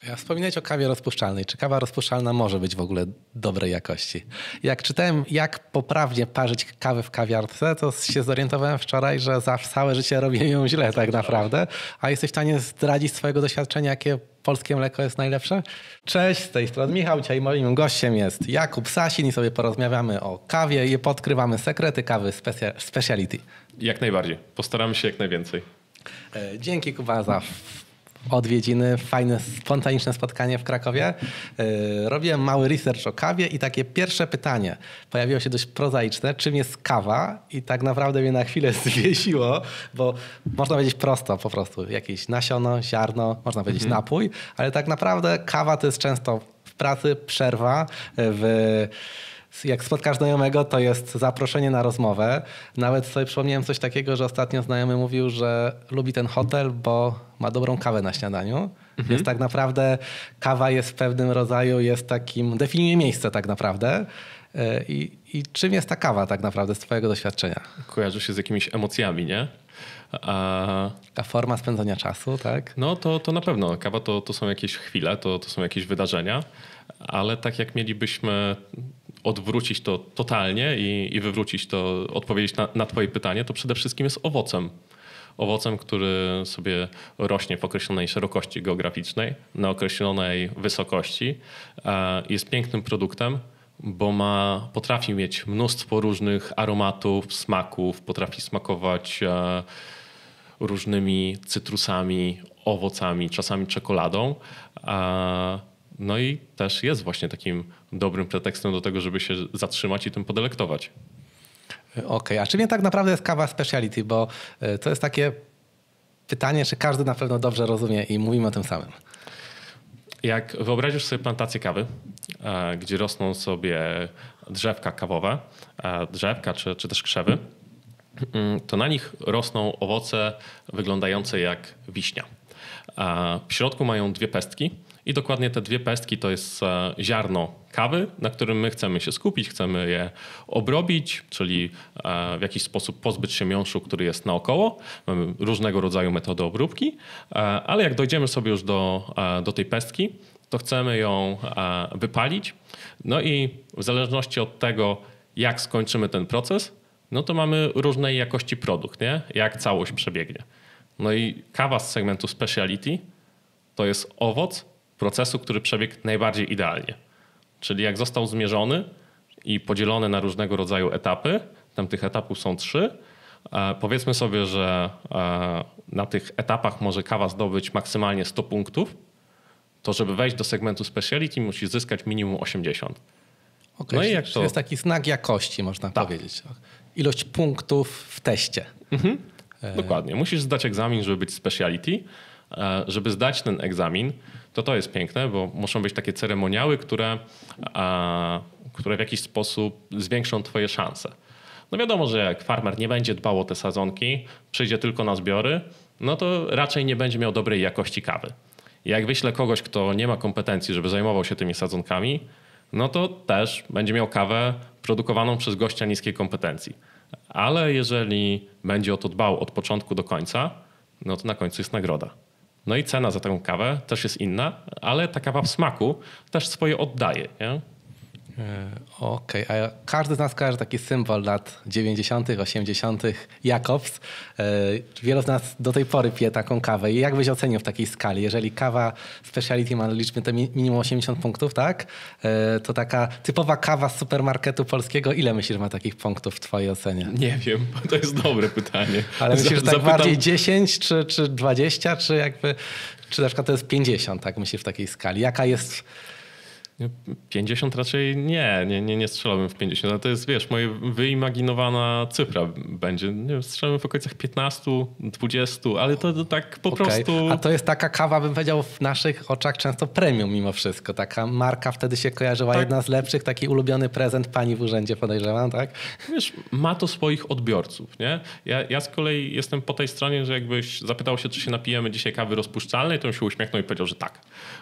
Ja wspominałeś o kawie rozpuszczalnej. Czy kawa rozpuszczalna może być w ogóle dobrej jakości? Jak czytałem, jak poprawnie parzyć kawę w kawiarce, to się zorientowałem wczoraj, że za całe życie robię ją źle tak naprawdę. A jesteś w stanie zdradzić swojego doświadczenia, jakie polskie mleko jest najlepsze? Cześć, z tej strony Michał. Dzisiaj moim gościem jest Jakub Sasin i sobie porozmawiamy o kawie i podkrywamy sekrety kawy speciality. Jak najbardziej. Postaramy się jak najwięcej. Dzięki Kuba za odwiedziny, fajne, spontaniczne spotkanie w Krakowie. Robiłem mały research o kawie i takie pierwsze pytanie pojawiło się dość prozaiczne. Czym jest kawa? I tak naprawdę mnie na chwilę zwiesiło, bo można powiedzieć prosto, po prostu jakieś nasiono, ziarno, można powiedzieć napój, ale tak naprawdę kawa to jest często w pracy przerwa, jak spotkasz znajomego, to jest zaproszenie na rozmowę. Nawet sobie przypomniałem coś takiego, że ostatnio znajomy mówił, że lubi ten hotel, bo ma dobrą kawę na śniadaniu. Więc tak naprawdę kawa jest w pewnym rodzaju, jest takim, definiuje miejsce tak naprawdę. I czym jest ta kawa tak naprawdę z twojego doświadczenia? Kojarzy się z jakimiś emocjami, nie? Taka forma spędzania czasu, tak? No to na pewno. Kawa to są jakieś chwile, to są jakieś wydarzenia, ale tak jak mielibyśmy odwrócić to totalnie i wywrócić to, odpowiedzieć na twoje pytanie, to przede wszystkim jest owocem. Owocem, który sobie rośnie w określonej szerokości geograficznej, na określonej wysokości. Jest pięknym produktem, bo potrafi mieć mnóstwo różnych aromatów, smaków, potrafi smakować różnymi cytrusami, owocami, czasami czekoladą. No i też jest właśnie takim dobrym pretekstem do tego, żeby się zatrzymać i tym podelektować. Okej, a czym tak naprawdę jest kawa speciality? Bo to jest takie pytanie, czy każdy na pewno dobrze rozumie i mówimy o tym samym. Jak wyobrazisz sobie plantację kawy, gdzie rosną sobie drzewka kawowe, drzewka czy też krzewy, to na nich rosną owoce wyglądające jak wiśnia. W środku mają dwie pestki i dokładnie te dwie pestki to jest ziarno kawy, na którym my chcemy się skupić, chcemy je obrobić, czyli w jakiś sposób pozbyć się miąższu, który jest naokoło. Mamy różnego rodzaju metody obróbki, ale jak dojdziemy sobie już do tej pestki, to chcemy ją wypalić. No i w zależności od tego, jak skończymy ten proces, no to mamy różnej jakości produkt, nie? Jak całość przebiegnie. No i kawa z segmentu speciality to jest owoc procesu, który przebiegł najbardziej idealnie. Czyli jak został zmierzony i podzielony na różnego rodzaju etapy, tam tych etapów są 3, powiedzmy sobie, że na tych etapach może kawa zdobyć maksymalnie 100 punktów, to żeby wejść do segmentu speciality musi zyskać minimum 80. Okay, no i jak to jest taki znak jakości, można powiedzieć. Ilość punktów w teście. Dokładnie. Musisz zdać egzamin, żeby być speciality. Żeby zdać ten egzamin, to jest piękne, bo muszą być takie ceremoniały, które w jakiś sposób zwiększą twoje szanse. No wiadomo, że jak farmer nie będzie dbał o te sadzonki, przyjdzie tylko na zbiory, no to raczej nie będzie miał dobrej jakości kawy. Jak wyślę kogoś, kto nie ma kompetencji, żeby zajmował się tymi sadzonkami, no to też będzie miał kawę produkowaną przez gościa niskiej kompetencji. Ale jeżeli będzie o to dbał od początku do końca, no to na końcu jest nagroda. No i cena za taką kawę też jest inna, ale ta kawa w smaku też swoje oddaje. Nie? Okej, a każdy z nas kojarzy taki symbol lat 90., 80. Jakobs. Wielu z nas do tej pory pije taką kawę. I jak byś ocenił w takiej skali? Jeżeli kawa speciality ma liczbę to minimum 80 punktów, tak? To taka typowa kawa z supermarketu polskiego, ile myślisz, ma takich punktów w twojej ocenie? Nie wiem, to jest dobre pytanie. Ale myślisz, że tak bardziej 10 czy 20, czy na przykład to jest 50, tak myślisz w takiej skali? Jaka jest... 50 raczej nie strzelałbym w 50, ale to jest, wiesz, moja wyimaginowana cyfra będzie. Nie wiem, strzelałem w okolicach 15, 20, ale to tak po prostu... A to jest taka kawa, bym powiedział, w naszych oczach często premium mimo wszystko. Taka marka wtedy się kojarzyła, tak. Jedna z lepszych, taki ulubiony prezent pani w urzędzie, podejrzewam, tak? Wiesz, ma to swoich odbiorców, nie? Ja z kolei jestem po tej stronie, że jakbyś zapytał się, czy się napijemy dzisiaj kawy rozpuszczalnej, to bym się uśmiechnął i powiedział, że tak.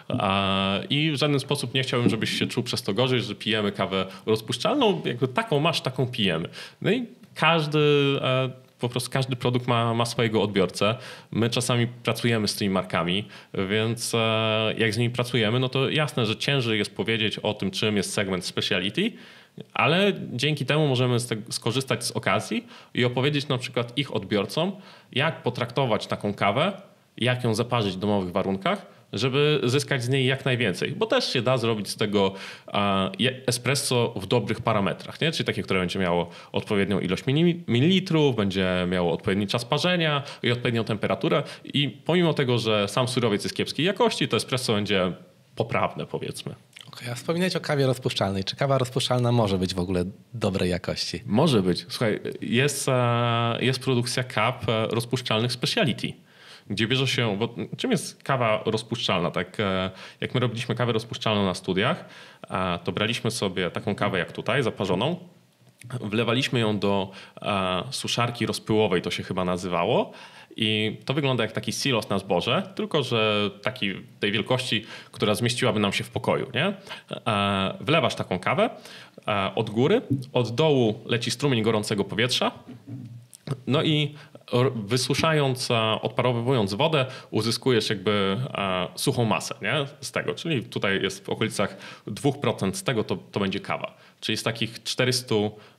I w żaden sposób nie chciałbym, żebyś się czuł przez to gorzej, że pijemy kawę rozpuszczalną. Jakby taką masz, taką pijemy. No i każdy po prostu każdy produkt ma swojego odbiorcę. My czasami pracujemy z tymi markami, więc jak z nimi pracujemy, no to jasne, że ciężej jest powiedzieć o tym, czym jest segment speciality, ale dzięki temu możemy skorzystać z okazji i opowiedzieć na przykład ich odbiorcom, jak potraktować taką kawę, jak ją zaparzyć w domowych warunkach, żeby zyskać z niej jak najwięcej. Bo też się da zrobić z tego espresso w dobrych parametrach, nie? Czyli takie, które będzie miało odpowiednią ilość mililitrów, będzie miało odpowiedni czas parzenia i odpowiednią temperaturę. I pomimo tego, że sam surowiec jest kiepskiej jakości, to espresso będzie poprawne, powiedzmy. Okay, a wspominać o kawie rozpuszczalnej. Czy kawa rozpuszczalna może być w ogóle dobrej jakości? Może być. Słuchaj, jest produkcja kaw rozpuszczalnych speciality, gdzie bierze się, bo czym jest kawa rozpuszczalna? Tak, jak my robiliśmy kawę rozpuszczalną na studiach, to braliśmy sobie taką kawę jak tutaj, zaparzoną, wlewaliśmy ją do suszarki rozpyłowej, to się chyba nazywało, i to wygląda jak taki silos na zboże, tylko że tej wielkości, która zmieściłaby nam się w pokoju. Nie? Wlewasz taką kawę od góry, od dołu leci strumień gorącego powietrza, no i wysuszając, odparowywując wodę, uzyskujesz jakby suchą masę, nie? Z tego. Czyli tutaj jest w okolicach 2% z tego to będzie kawa. Czyli z takich 400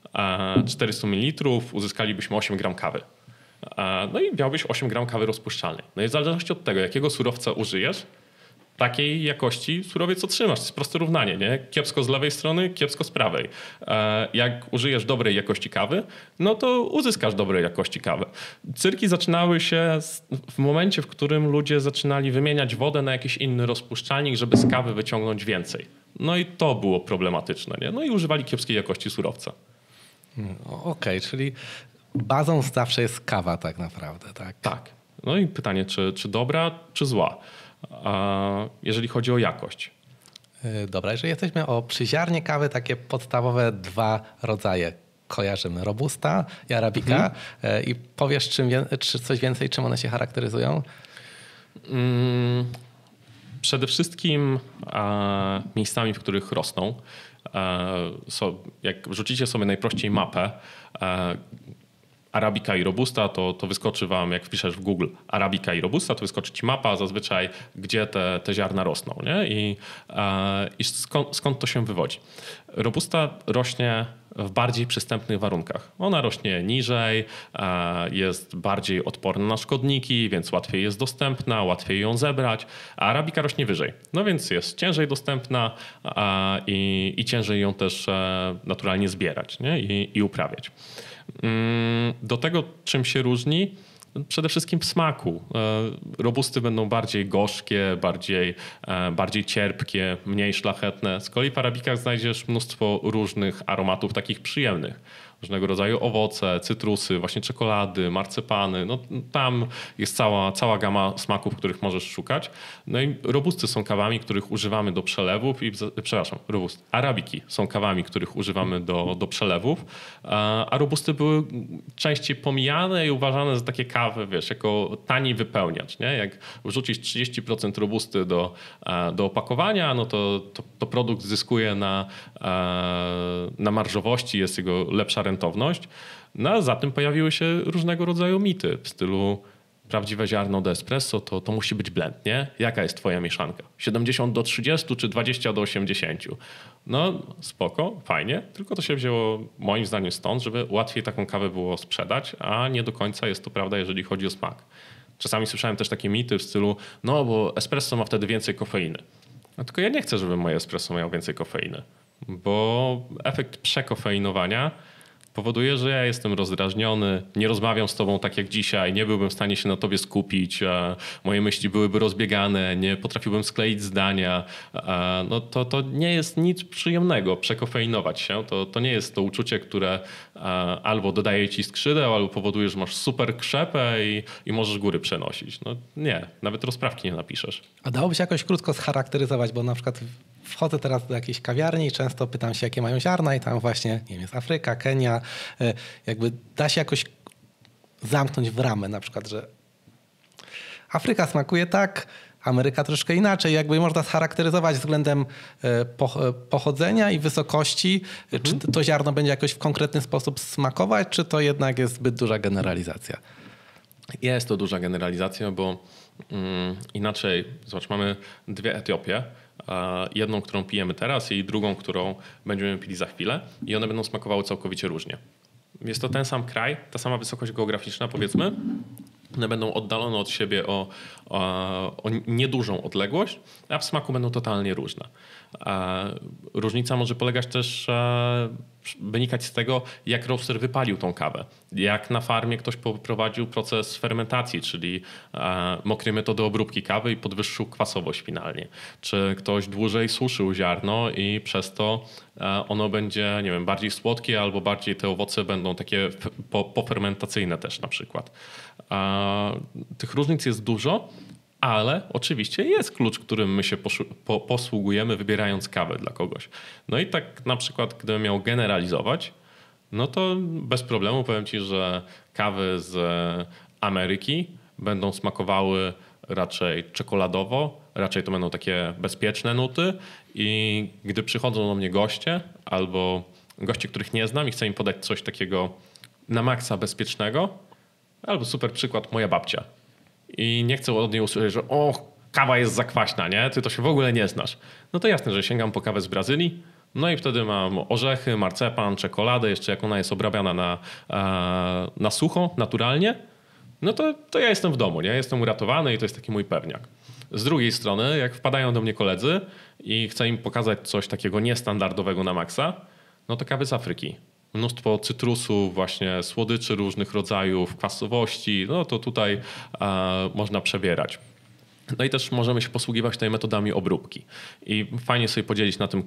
ml uzyskalibyśmy 8 gram kawy. No i miałbyś 8 gram kawy rozpuszczalnej. No i w zależności od tego, jakiego surowca użyjesz, takiej jakości surowiec otrzymasz. To jest proste równanie, nie? Kiepsko z lewej strony, kiepsko z prawej. Jak użyjesz dobrej jakości kawy, no to uzyskasz dobrej jakości kawę. Cyrki zaczynały się w momencie, w którym ludzie zaczynali wymieniać wodę na jakiś inny rozpuszczalnik, żeby z kawy wyciągnąć więcej. No i to było problematyczne, nie? No i używali kiepskiej jakości surowca. Okej, czyli bazą zawsze jest kawa tak naprawdę, tak? Tak. No i pytanie, czy dobra, czy zła? Jeżeli chodzi o jakość. Dobra, jeżeli jesteśmy o przyziarnie kawy, takie podstawowe dwa rodzaje kojarzymy. Robusta i Arabica. I powiesz czy coś więcej, czym one się charakteryzują? Przede wszystkim miejscami, w których rosną. Jak wrzucicie sobie najprościej mapę, Arabica i Robusta, to wyskoczy wam, jak wpiszesz w Google Arabica i Robusta, to wyskoczy ci mapa zazwyczaj, gdzie te ziarna rosną. Nie? I skąd to się wywodzi? Robusta rośnie w bardziej przystępnych warunkach. Ona rośnie niżej, jest bardziej odporna na szkodniki, więc łatwiej jest dostępna, łatwiej ją zebrać, a Arabica rośnie wyżej. No więc jest ciężej dostępna i ciężej ją też naturalnie zbierać, nie? I uprawiać. Do tego, czym się różni, przede wszystkim w smaku. Robusty będą bardziej gorzkie, bardziej cierpkie, mniej szlachetne. Z kolei w arabikach znajdziesz mnóstwo różnych aromatów takich przyjemnych. Różnego rodzaju owoce, cytrusy, właśnie czekolady, marcepany. No, tam jest cała gama smaków, których możesz szukać. No i robusty są kawami, których używamy do przelewów. Arabiki są kawami, których używamy do przelewów. A robusty były częściej pomijane i uważane za takie kawy, jako tani wypełniacz. Nie? Jak wrzucisz 30% robusty do opakowania, no to produkt zyskuje na marżowości, jest jego lepsza rentowność. No a za tym pojawiły się różnego rodzaju mity w stylu prawdziwe ziarno do espresso to musi być blend, nie? Jaka jest twoja mieszanka? 70:30 czy 20:80? No spoko, fajnie, tylko to się wzięło moim zdaniem stąd, żeby łatwiej taką kawę było sprzedać, a nie do końca jest to prawda, jeżeli chodzi o smak. Czasami słyszałem też takie mity w stylu, no bo espresso ma wtedy więcej kofeiny. No tylko ja nie chcę, żeby moje espresso miało więcej kofeiny, bo efekt przekofeinowania powoduje, że ja jestem rozdrażniony, nie rozmawiam z tobą tak jak dzisiaj, nie byłbym w stanie się na tobie skupić, moje myśli byłyby rozbiegane, nie potrafiłbym skleić zdania. No to nie jest nic przyjemnego przekofeinować się. To nie jest to uczucie, które albo dodaje ci skrzydeł, albo powoduje, że masz super krzepę i możesz góry przenosić. No nie, nawet rozprawki nie napiszesz. A dałoby się jakoś krótko scharakteryzować, bo na przykład wchodzę teraz do jakiejś kawiarni i często pytam się, jakie mają ziarna i tam właśnie, nie wiem, jest Afryka, Kenia. Jakby da się jakoś zamknąć w ramę na przykład, że Afryka smakuje tak, Ameryka troszkę inaczej. Jakby można scharakteryzować względem pochodzenia i wysokości, czy to ziarno będzie jakoś w konkretny sposób smakować, czy to jednak jest zbyt duża generalizacja? Jest to duża generalizacja, bo inaczej, zobacz, mamy dwie Etiopie. Jedną, którą pijemy teraz i drugą, którą będziemy pili za chwilę i one będą smakowały całkowicie różnie. Jest to ten sam kraj, ta sama wysokość geograficzna, powiedzmy. One będą oddalone od siebie o niedużą odległość, a w smaku będą totalnie różne. Różnica może polegać też, wynikać z tego, jak roaster wypalił tą kawę. Jak na farmie ktoś poprowadził proces fermentacji, czyli mokrej metody obróbki kawy i podwyższył kwasowość finalnie. Czy ktoś dłużej suszył ziarno i przez to ono będzie, nie wiem, bardziej słodkie albo bardziej te owoce będą takie pofermentacyjne też na przykład. Tych różnic jest dużo, ale oczywiście jest klucz, którym my się posługujemy, wybierając kawę dla kogoś. No i tak na przykład, gdybym miał generalizować, no to bez problemu powiem ci, że kawy z Ameryki będą smakowały raczej czekoladowo, raczej to będą takie bezpieczne nuty i gdy przychodzą do mnie goście albo goście, których nie znam i chcę im podać coś takiego na maksa bezpiecznego, albo super przykład, moja babcia. I nie chcę od niej usłyszeć, że kawa jest zakwaśna, nie? Ty to się w ogóle nie znasz. No to jasne, że sięgam po kawę z Brazylii, no i wtedy mam orzechy, marcepan, czekoladę, jeszcze jak ona jest obrabiana na sucho, naturalnie, no to ja jestem w domu, nie? Jestem uratowany i to jest taki mój pewniak. Z drugiej strony, jak wpadają do mnie koledzy i chcę im pokazać coś takiego niestandardowego na maksa, no to kawy z Afryki. Mnóstwo cytrusów, właśnie słodyczy różnych rodzajów, kwasowości, no to tutaj można przebierać. No i też możemy się posługiwać tutaj metodami obróbki. I fajnie sobie podzielić na tym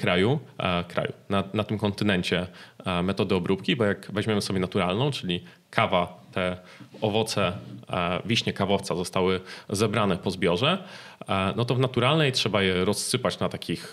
na tym kontynencie metody obróbki, bo jak weźmiemy sobie naturalną, czyli kawa, te owoce wiśnie kawowca zostały zebrane po zbiorze, no to w naturalnej trzeba je rozsypać na takich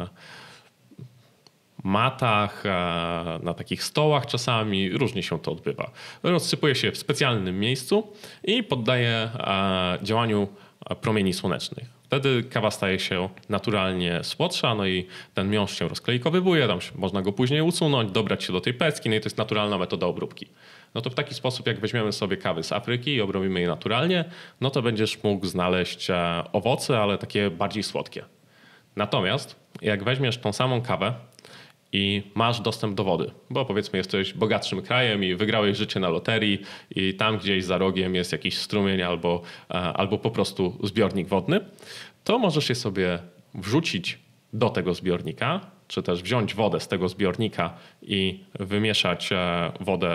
matach, na takich stołach czasami, różnie się to odbywa. Rozsypuje się w specjalnym miejscu i poddaje działaniu promieni słonecznych. Wtedy kawa staje się naturalnie słodsza, no i ten miąższ się rozklejkowywuje, można go później usunąć, dobrać się do tej pecki, no i to jest naturalna metoda obróbki. No to w taki sposób, jak weźmiemy sobie kawy z Afryki i obrobimy je naturalnie, no to będziesz mógł znaleźć owoce, ale takie bardziej słodkie. Natomiast jak weźmiesz tą samą kawę i masz dostęp do wody, bo powiedzmy jesteś bogatszym krajem i wygrałeś życie na loterii i tam gdzieś za rogiem jest jakiś strumień albo po prostu zbiornik wodny, to możesz je sobie wrzucić do tego zbiornika, czy też wziąć wodę z tego zbiornika i wymieszać wodę.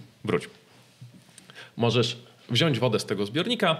Możesz wziąć wodę z tego zbiornika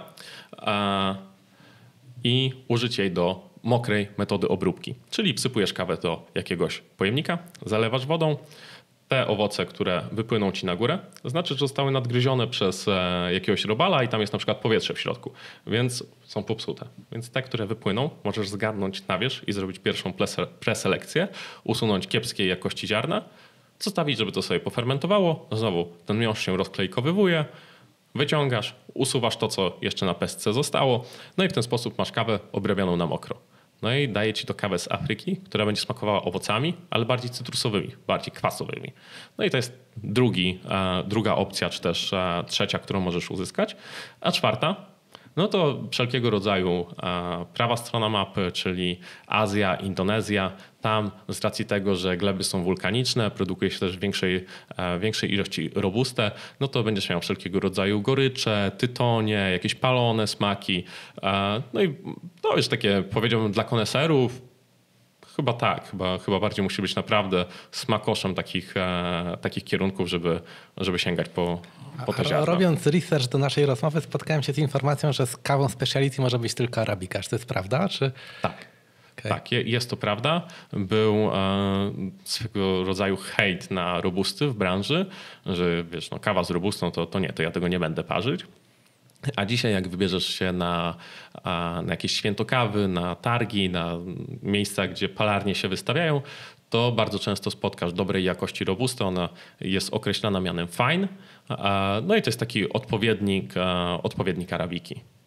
i użyć jej do mokrej metody obróbki. Czyli wsypujesz kawę do jakiegoś pojemnika, zalewasz wodą. Te owoce, które wypłyną ci na górę, znaczy, że zostały nadgryzione przez jakiegoś robala i tam jest na przykład powietrze w środku, więc są popsute. Więc te, które wypłyną, możesz zgarnąć na wierzch i zrobić pierwszą preselekcję, usunąć kiepskiej jakości ziarna, zostawić, żeby to sobie pofermentowało. Znowu ten miąższ się rozklejkowywuje, wyciągasz, usuwasz to, co jeszcze na pestce zostało, no i w ten sposób masz kawę obrabianą na mokro. No i daje ci to kawę z Afryki, która będzie smakowała owocami, ale bardziej cytrusowymi, bardziej kwasowymi. No i to jest druga opcja, czy też trzecia, którą możesz uzyskać. A czwarta, no to wszelkiego rodzaju prawa strona mapy, czyli Azja, Indonezja. Tam z racji tego, że gleby są wulkaniczne, produkuje się też w większej ilości robustę, no to będziesz miał wszelkiego rodzaju gorycze, tytonie, jakieś palone smaki. No i to już takie, powiedziałbym, dla koneserów. Chyba tak, chyba bardziej musi być naprawdę smakoszem takich kierunków, żeby sięgać po te ziarna. Robiąc research do naszej rozmowy, spotkałem się z informacją, że z kawą speciality może być tylko arabika. Czy to jest prawda? Czy... Tak. Okay. Tak, jest to prawda. Był swego rodzaju hejt na robusty w branży, że wiesz, kawa z robustą to nie, to ja tego nie będę parzyć. A dzisiaj jak wybierzesz się na jakieś święto kawy, na targi, na miejsca, gdzie palarnie się wystawiają, to bardzo często spotkasz dobrej jakości robustę. Ona jest określana mianem fine. No i to jest taki odpowiednik arabiki.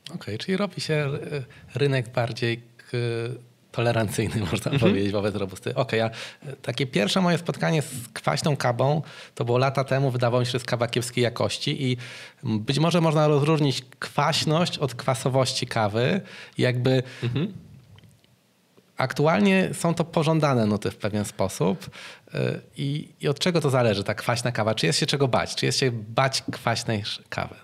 Okej, czyli robi się rynek bardziej tolerancyjny, można powiedzieć, wobec robusty. Okej, a takie pierwsze moje spotkanie z kwaśną kawą to było lata temu. Wydawało mi się, że jest kawa kiepskiej jakości i być może można rozróżnić kwaśność od kwasowości kawy. Jakby aktualnie są to pożądane nuty w pewien sposób. I od czego to zależy, ta kwaśna kawa? Czy jest się czego bać? Czy jest się bać kwaśnej kawy?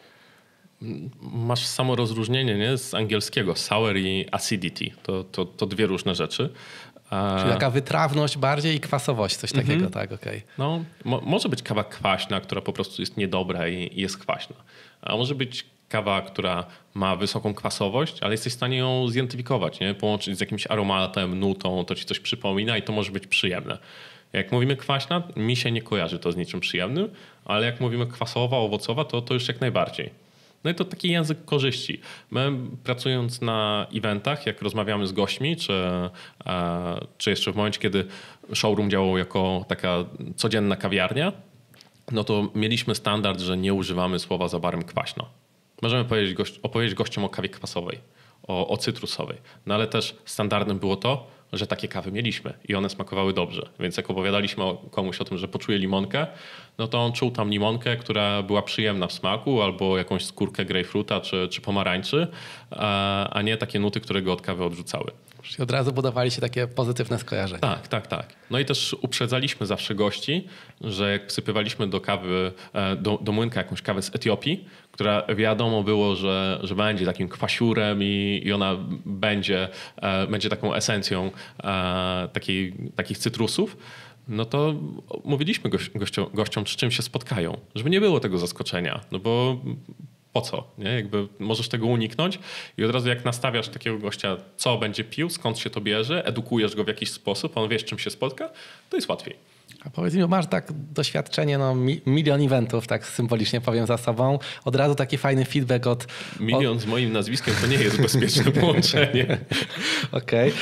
Masz samo rozróżnienie, nie? Z angielskiego sour i acidity. To dwie różne rzeczy. Czyli taka wytrawność bardziej i kwasowość, coś takiego, tak? Okej. No, może być kawa kwaśna, która po prostu jest niedobra i jest kwaśna. A może być kawa, która ma wysoką kwasowość, ale jesteś w stanie ją zidentyfikować, nie? Połączyć z jakimś aromatem, nutą, to ci coś przypomina i to może być przyjemne. Jak mówimy kwaśna, mi się nie kojarzy to z niczym przyjemnym, ale jak mówimy kwasowa, owocowa, to już jak najbardziej. No i to taki język korzyści. My pracując na eventach, jak rozmawiamy z gośćmi, czy jeszcze w momencie, kiedy showroom działał jako taka codzienna kawiarnia, no to mieliśmy standard, że nie używamy słowa za barem kwaśno. Możemy opowiedzieć gościom o kawie kwasowej, o cytrusowej, no ale też standardem było to, że takie kawy mieliśmy i one smakowały dobrze. Więc jak opowiadaliśmy komuś o tym, że poczuje limonkę, no to on czuł tam limonkę, która była przyjemna w smaku, albo jakąś skórkę grejpfruta czy pomarańczy, a nie takie nuty, które go od kawy odrzucały. Czyli od razu budowali się takie pozytywne skojarzenia. Tak. No i też uprzedzaliśmy zawsze gości, że jak wsypywaliśmy do kawy, do młynka jakąś kawę z Etiopii, która wiadomo było, że będzie takim kwasiurem i ona będzie taką esencją takich cytrusów, no to mówiliśmy gościom, z czym się spotkają, żeby nie było tego zaskoczenia, no bo po co? Nie? Jakby możesz tego uniknąć i od razu jak nastawiasz takiego gościa, co będzie pił, skąd się to bierze, edukujesz go w jakiś sposób, on wie, z czym się spotka, to jest łatwiej. A powiedz mi, masz tak doświadczenie, milion eventów, tak symbolicznie powiem za sobą, od razu taki fajny feedback Milion z moim nazwiskiem to nie jest bezpieczne połączenie. Okej.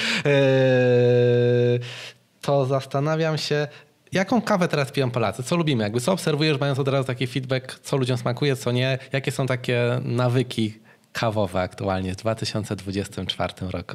To zastanawiam się, jaką kawę teraz piją Polacy? Co lubimy? Jakby co obserwujesz, mając od razu taki feedback, co ludziom smakuje, co nie? Jakie są takie nawyki kawowe aktualnie w 2024 roku?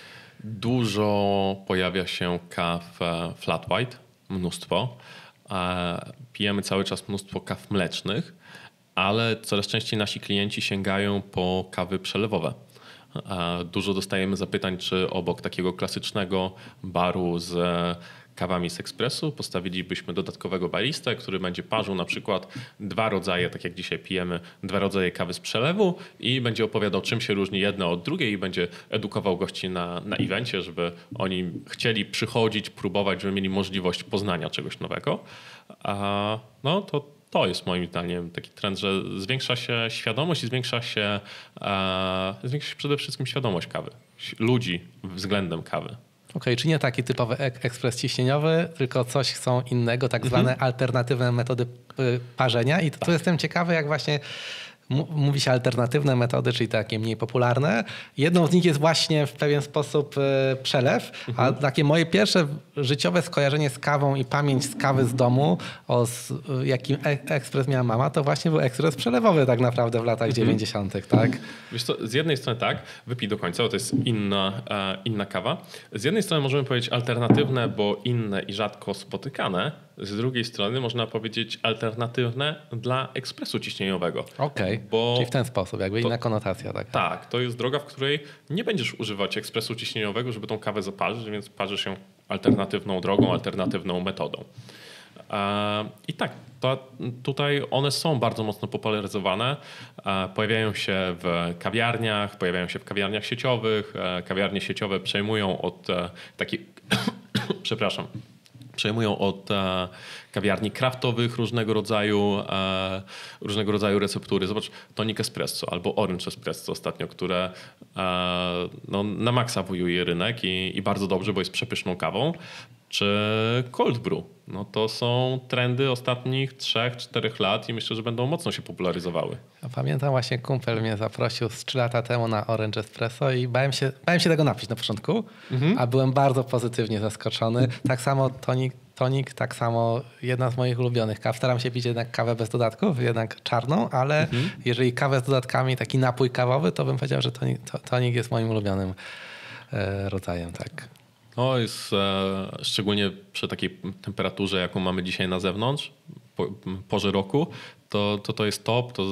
Dużo pojawia się kaw flat white, mnóstwo. Pijemy cały czas mnóstwo kaw mlecznych, ale coraz częściej nasi klienci sięgają po kawy przelewowe. Dużo dostajemy zapytań, czy obok takiego klasycznego baru z kawami z ekspresu postawilibyśmy dodatkowego baristę, który będzie parzył na przykład dwa rodzaje, tak jak dzisiaj pijemy, dwa rodzaje kawy z przelewu i będzie opowiadał, czym się różni jedna od drugiej i będzie edukował gości na evencie, żeby oni chcieli przychodzić, próbować, żeby mieli możliwość poznania czegoś nowego. No to jest moim zdaniem taki trend, że zwiększa się świadomość i zwiększa się przede wszystkim świadomość kawy, ludzi względem kawy. Okej, czyli nie taki typowy ekspres ciśnieniowy, tylko coś chcą innego, tak zwane alternatywne metody parzenia. I tu jestem ciekawy, jak właśnie mówi się alternatywne metody, czyli takie mniej popularne. Jedną z nich jest właśnie w pewien sposób przelew, a takie moje pierwsze życiowe skojarzenie z kawą i pamięć z kawy z domu, jakim ekspres miała mama, to właśnie był ekspres przelewowy tak naprawdę w latach 90., tak? Wiesz co, z jednej strony tak, wypij do końca, bo to jest inna kawa. Z jednej strony możemy powiedzieć alternatywne, bo inne i rzadko spotykane. Z drugiej strony można powiedzieć alternatywne dla ekspresu ciśnieniowego. Okej, czyli w ten sposób, jakby inna konotacja. Tak, to jest droga, w której nie będziesz używać ekspresu ciśnieniowego, żeby tą kawę zaparzyć, więc parzysz ją alternatywną drogą, alternatywną metodą. I tak, tutaj one są bardzo mocno popularyzowane. Pojawiają się w kawiarniach, pojawiają się w kawiarniach sieciowych. Kawiarnie sieciowe przejmują od takich... Przejmują od kawiarni kraftowych różnego rodzaju receptury. Zobacz, Tonic Espresso albo Orange Espresso ostatnio, które na maksa wojuje rynek i bardzo dobrze, bo jest przepyszną kawą. czy cold brew. No to są trendy ostatnich 3-4 lat i myślę, że będą mocno się popularyzowały. Ja pamiętam właśnie kumpel mnie zaprosił z 3 lata temu na Orange Espresso i bałem się tego napić na początku, a byłem bardzo pozytywnie zaskoczony. Tak samo tonik, tak samo jedna z moich ulubionych kaw. Staram się pić jednak kawę bez dodatków, jednak czarną, ale jeżeli kawę z dodatkami, taki napój kawowy, to bym powiedział, że tonik jest moim ulubionym rodzajem. Tak. No jest szczególnie przy takiej temperaturze, jaką mamy dzisiaj na zewnątrz, porze roku, to jest top, to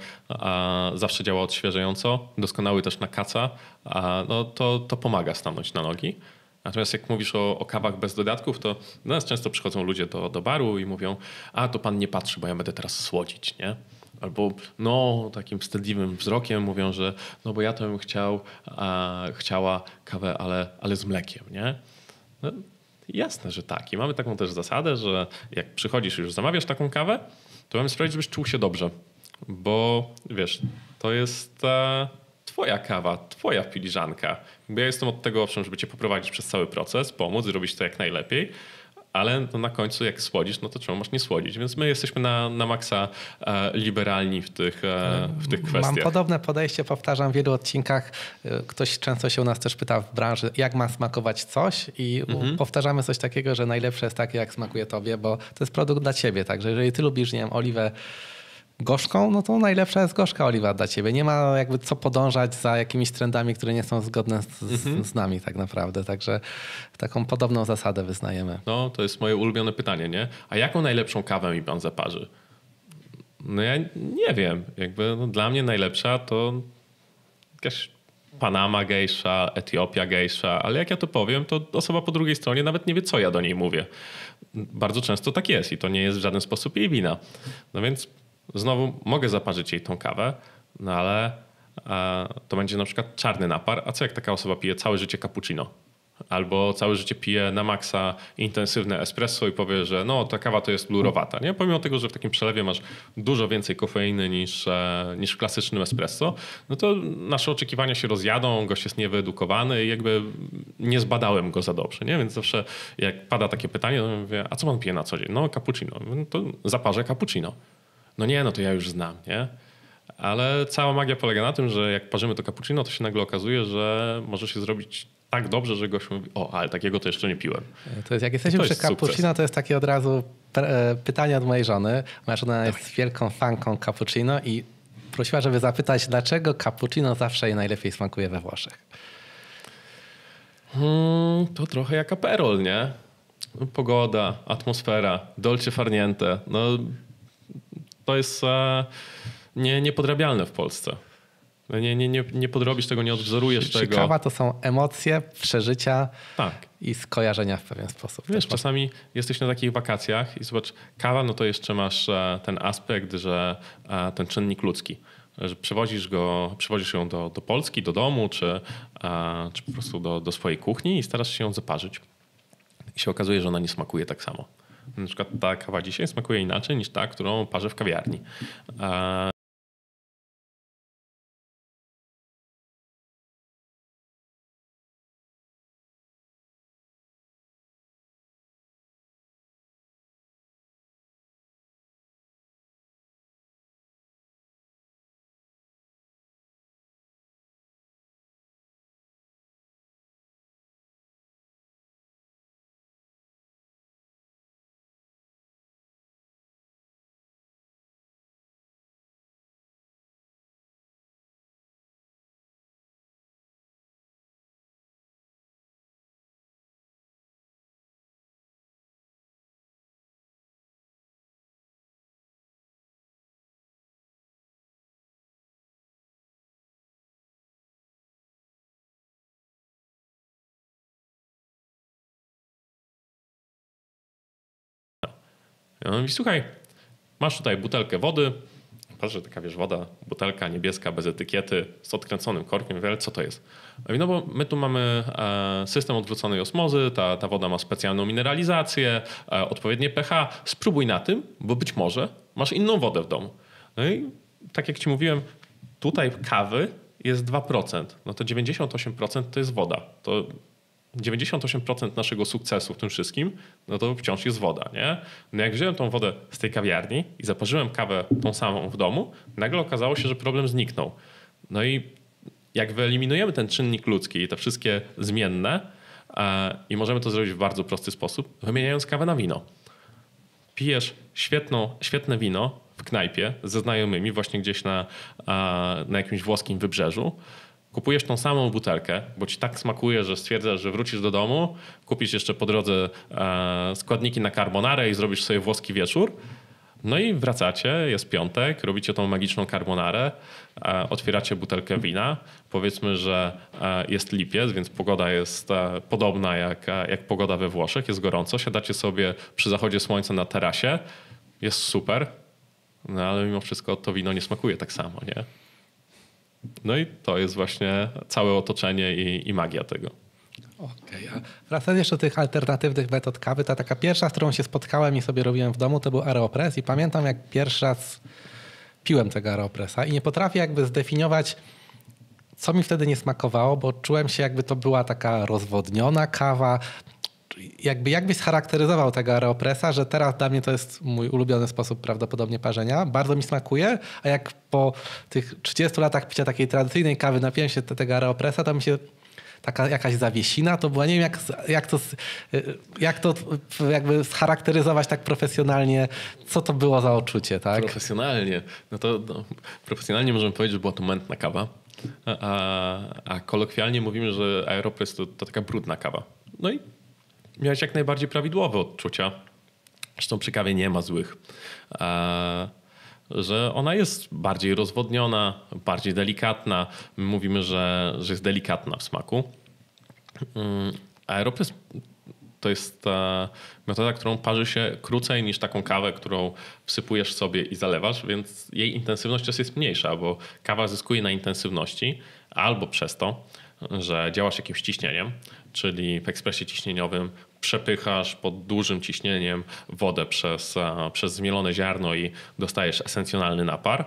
zawsze działa odświeżająco, doskonały też na kaca, no to pomaga stanąć na nogi. Natomiast jak mówisz o kawach bez dodatków, to do nas często przychodzą ludzie do baru i mówią, to pan nie patrzy, bo ja będę teraz słodzić, nie? Albo takim wstydliwym wzrokiem mówią, że bo ja to bym chciała kawę, ale z mlekiem, nie? No, jasne, że tak. I mamy taką też zasadę, że jak przychodzisz i już zamawiasz taką kawę, to mamy sprawić, żebyś czuł się dobrze. Bo wiesz, to jest twoja kawa, twoja filiżanka. Ja jestem od tego, owszem, żeby cię poprowadzić przez cały proces, pomóc, zrobić to jak najlepiej, ale na końcu jak słodzisz, to czemu masz nie słodzić? Więc my jesteśmy na maksa liberalni w tych kwestiach. Mam podobne podejście, powtarzam w wielu odcinkach. Ktoś często się u nas też pyta w branży, jak ma smakować coś i powtarzamy coś takiego, że najlepsze jest takie, jak smakuje tobie, bo to jest produkt dla ciebie. Także jeżeli ty lubisz, nie wiem, oliwę gorzką, no to najlepsza jest gorzka oliwa dla ciebie. Nie ma jakby co podążać za jakimiś trendami, które nie są zgodne z nami tak naprawdę. Także taką podobną zasadę wyznajemy. No, to jest moje ulubione pytanie, nie? A jaką najlepszą kawę mi pan zaparzy? No ja nie wiem. Dla mnie najlepsza to jakaś Panama gejsza, Etiopia gejsza, ale jak ja to powiem, to osoba po drugiej stronie nawet nie wie, co ja do niej mówię. Bardzo często tak jest i to nie jest w żaden sposób jej wina. No więc znowu mogę zaparzyć jej tą kawę, no ale to będzie na przykład czarny napar. A co jak taka osoba pije całe życie cappuccino? Albo całe życie pije na maksa intensywne espresso i powie, że ta kawa to jest blurowata. Nie? Pomimo tego, że w takim przelewie masz dużo więcej kofeiny niż w klasycznym espresso, no to nasze oczekiwania się rozjadą, gość jest niewyedukowany i nie zbadałem go za dobrze. Nie? Więc zawsze jak pada takie pytanie, to mówię, a co pan pije na co dzień? No cappuccino. To zaparzę cappuccino. To ja już znam, nie? Ale cała magia polega na tym, że jak parzymy to cappuccino, to się nagle okazuje, że może się zrobić tak dobrze, że gość mówi, ale takiego to jeszcze nie piłem. To jest, jak jesteśmy przy cappuccino, to jest takie od razu pytanie od mojej żony. Moja żona jest wielką fanką cappuccino i prosiła, żeby zapytać, dlaczego cappuccino zawsze jej najlepiej smakuje we Włoszech. To trochę jak aperol, nie? Pogoda, atmosfera, dolce farniente. To jest niepodrabialne w Polsce. Nie podrobisz tego, nie odwzorujesz tego. Kawa to są emocje, przeżycia tak. I skojarzenia w pewien sposób. Wiesz, czasami jesteś na takich wakacjach i zobacz, kawa, to jeszcze masz ten aspekt, że ten czynnik ludzki. Że przywozisz ją do Polski, do domu, czy po prostu do swojej kuchni i starasz się ją zaparzyć. I się okazuje, że ona nie smakuje tak samo. Na przykład ta kawa dzisiaj smakuje inaczej niż ta, którą parzę w kawiarni. Ja mówi, słuchaj, masz tutaj butelkę wody. Patrzę, taka woda, butelka niebieska, bez etykiety, z odkręconym korkiem. Mówię, ale co to jest? Mówi, bo my tu mamy system odwróconej osmozy, ta woda ma specjalną mineralizację, odpowiednie pH. Spróbuj na tym, bo być może masz inną wodę w domu. No i tak jak ci mówiłem, tutaj kawy jest 2%. No to 98% to jest woda. To 98% naszego sukcesu w tym wszystkim, no to wciąż jest woda, nie? No jak wziąłem tą wodę z tej kawiarni i zaparzyłem kawę tą samą w domu, nagle okazało się, że problem zniknął. No i jak wyeliminujemy ten czynnik ludzki i te wszystkie zmienne i możemy to zrobić w bardzo prosty sposób, wymieniając kawę na wino. Pijesz świetne wino w knajpie ze znajomymi właśnie gdzieś na jakimś włoskim wybrzeżu, kupujesz tą samą butelkę, bo ci tak smakuje, że stwierdzasz, że wrócisz do domu, kupisz jeszcze po drodze składniki na carbonarę i zrobisz sobie włoski wieczór. No i wracacie, jest piątek, robicie tą magiczną carbonarę, otwieracie butelkę wina. Powiedzmy, że jest lipiec, więc pogoda jest podobna jak pogoda we Włoszech, jest gorąco. Siadacie sobie przy zachodzie słońca na terasie, jest super, no ale mimo wszystko to wino nie smakuje tak samo, nie? No i to jest właśnie całe otoczenie i magia tego. Okej, a wracając jeszcze do tych alternatywnych metod kawy, ta taka pierwsza, z którą się spotkałem i sobie robiłem w domu, to był AeroPress i pamiętam, jak pierwszy raz piłem tego AeroPressa i nie potrafię jakby zdefiniować, co mi wtedy nie smakowało, bo czułem się, jakby to była taka rozwodniona kawa. Jakbyś scharakteryzował tego AeroPressa, że teraz dla mnie to jest mój ulubiony sposób prawdopodobnie parzenia. Bardzo mi smakuje, a jak po tych 30 latach picia takiej tradycyjnej kawy napiłem się tego AeroPressa, to mi się taka jakaś zawiesina to była. Nie wiem, jak to jakby scharakteryzować tak profesjonalnie, co to było za uczucie, tak? Profesjonalnie. Profesjonalnie możemy powiedzieć, że była to mętna kawa, a kolokwialnie mówimy, że AeroPress to taka brudna kawa. No i miałeś jak najbardziej prawidłowe odczucia. Zresztą przy kawie nie ma złych. Że ona jest bardziej rozwodniona, bardziej delikatna. My mówimy, że jest delikatna w smaku. AeroPress to jest metoda, którą parzy się krócej niż taką kawę, którą wsypujesz sobie i zalewasz, więc jej intensywność jest mniejsza, bo kawa zyskuje na intensywności albo przez to, że działasz jakimś ciśnieniem, czyli w ekspresie ciśnieniowym przepychasz pod dużym ciśnieniem wodę przez zmielone ziarno i dostajesz esencjonalny napar.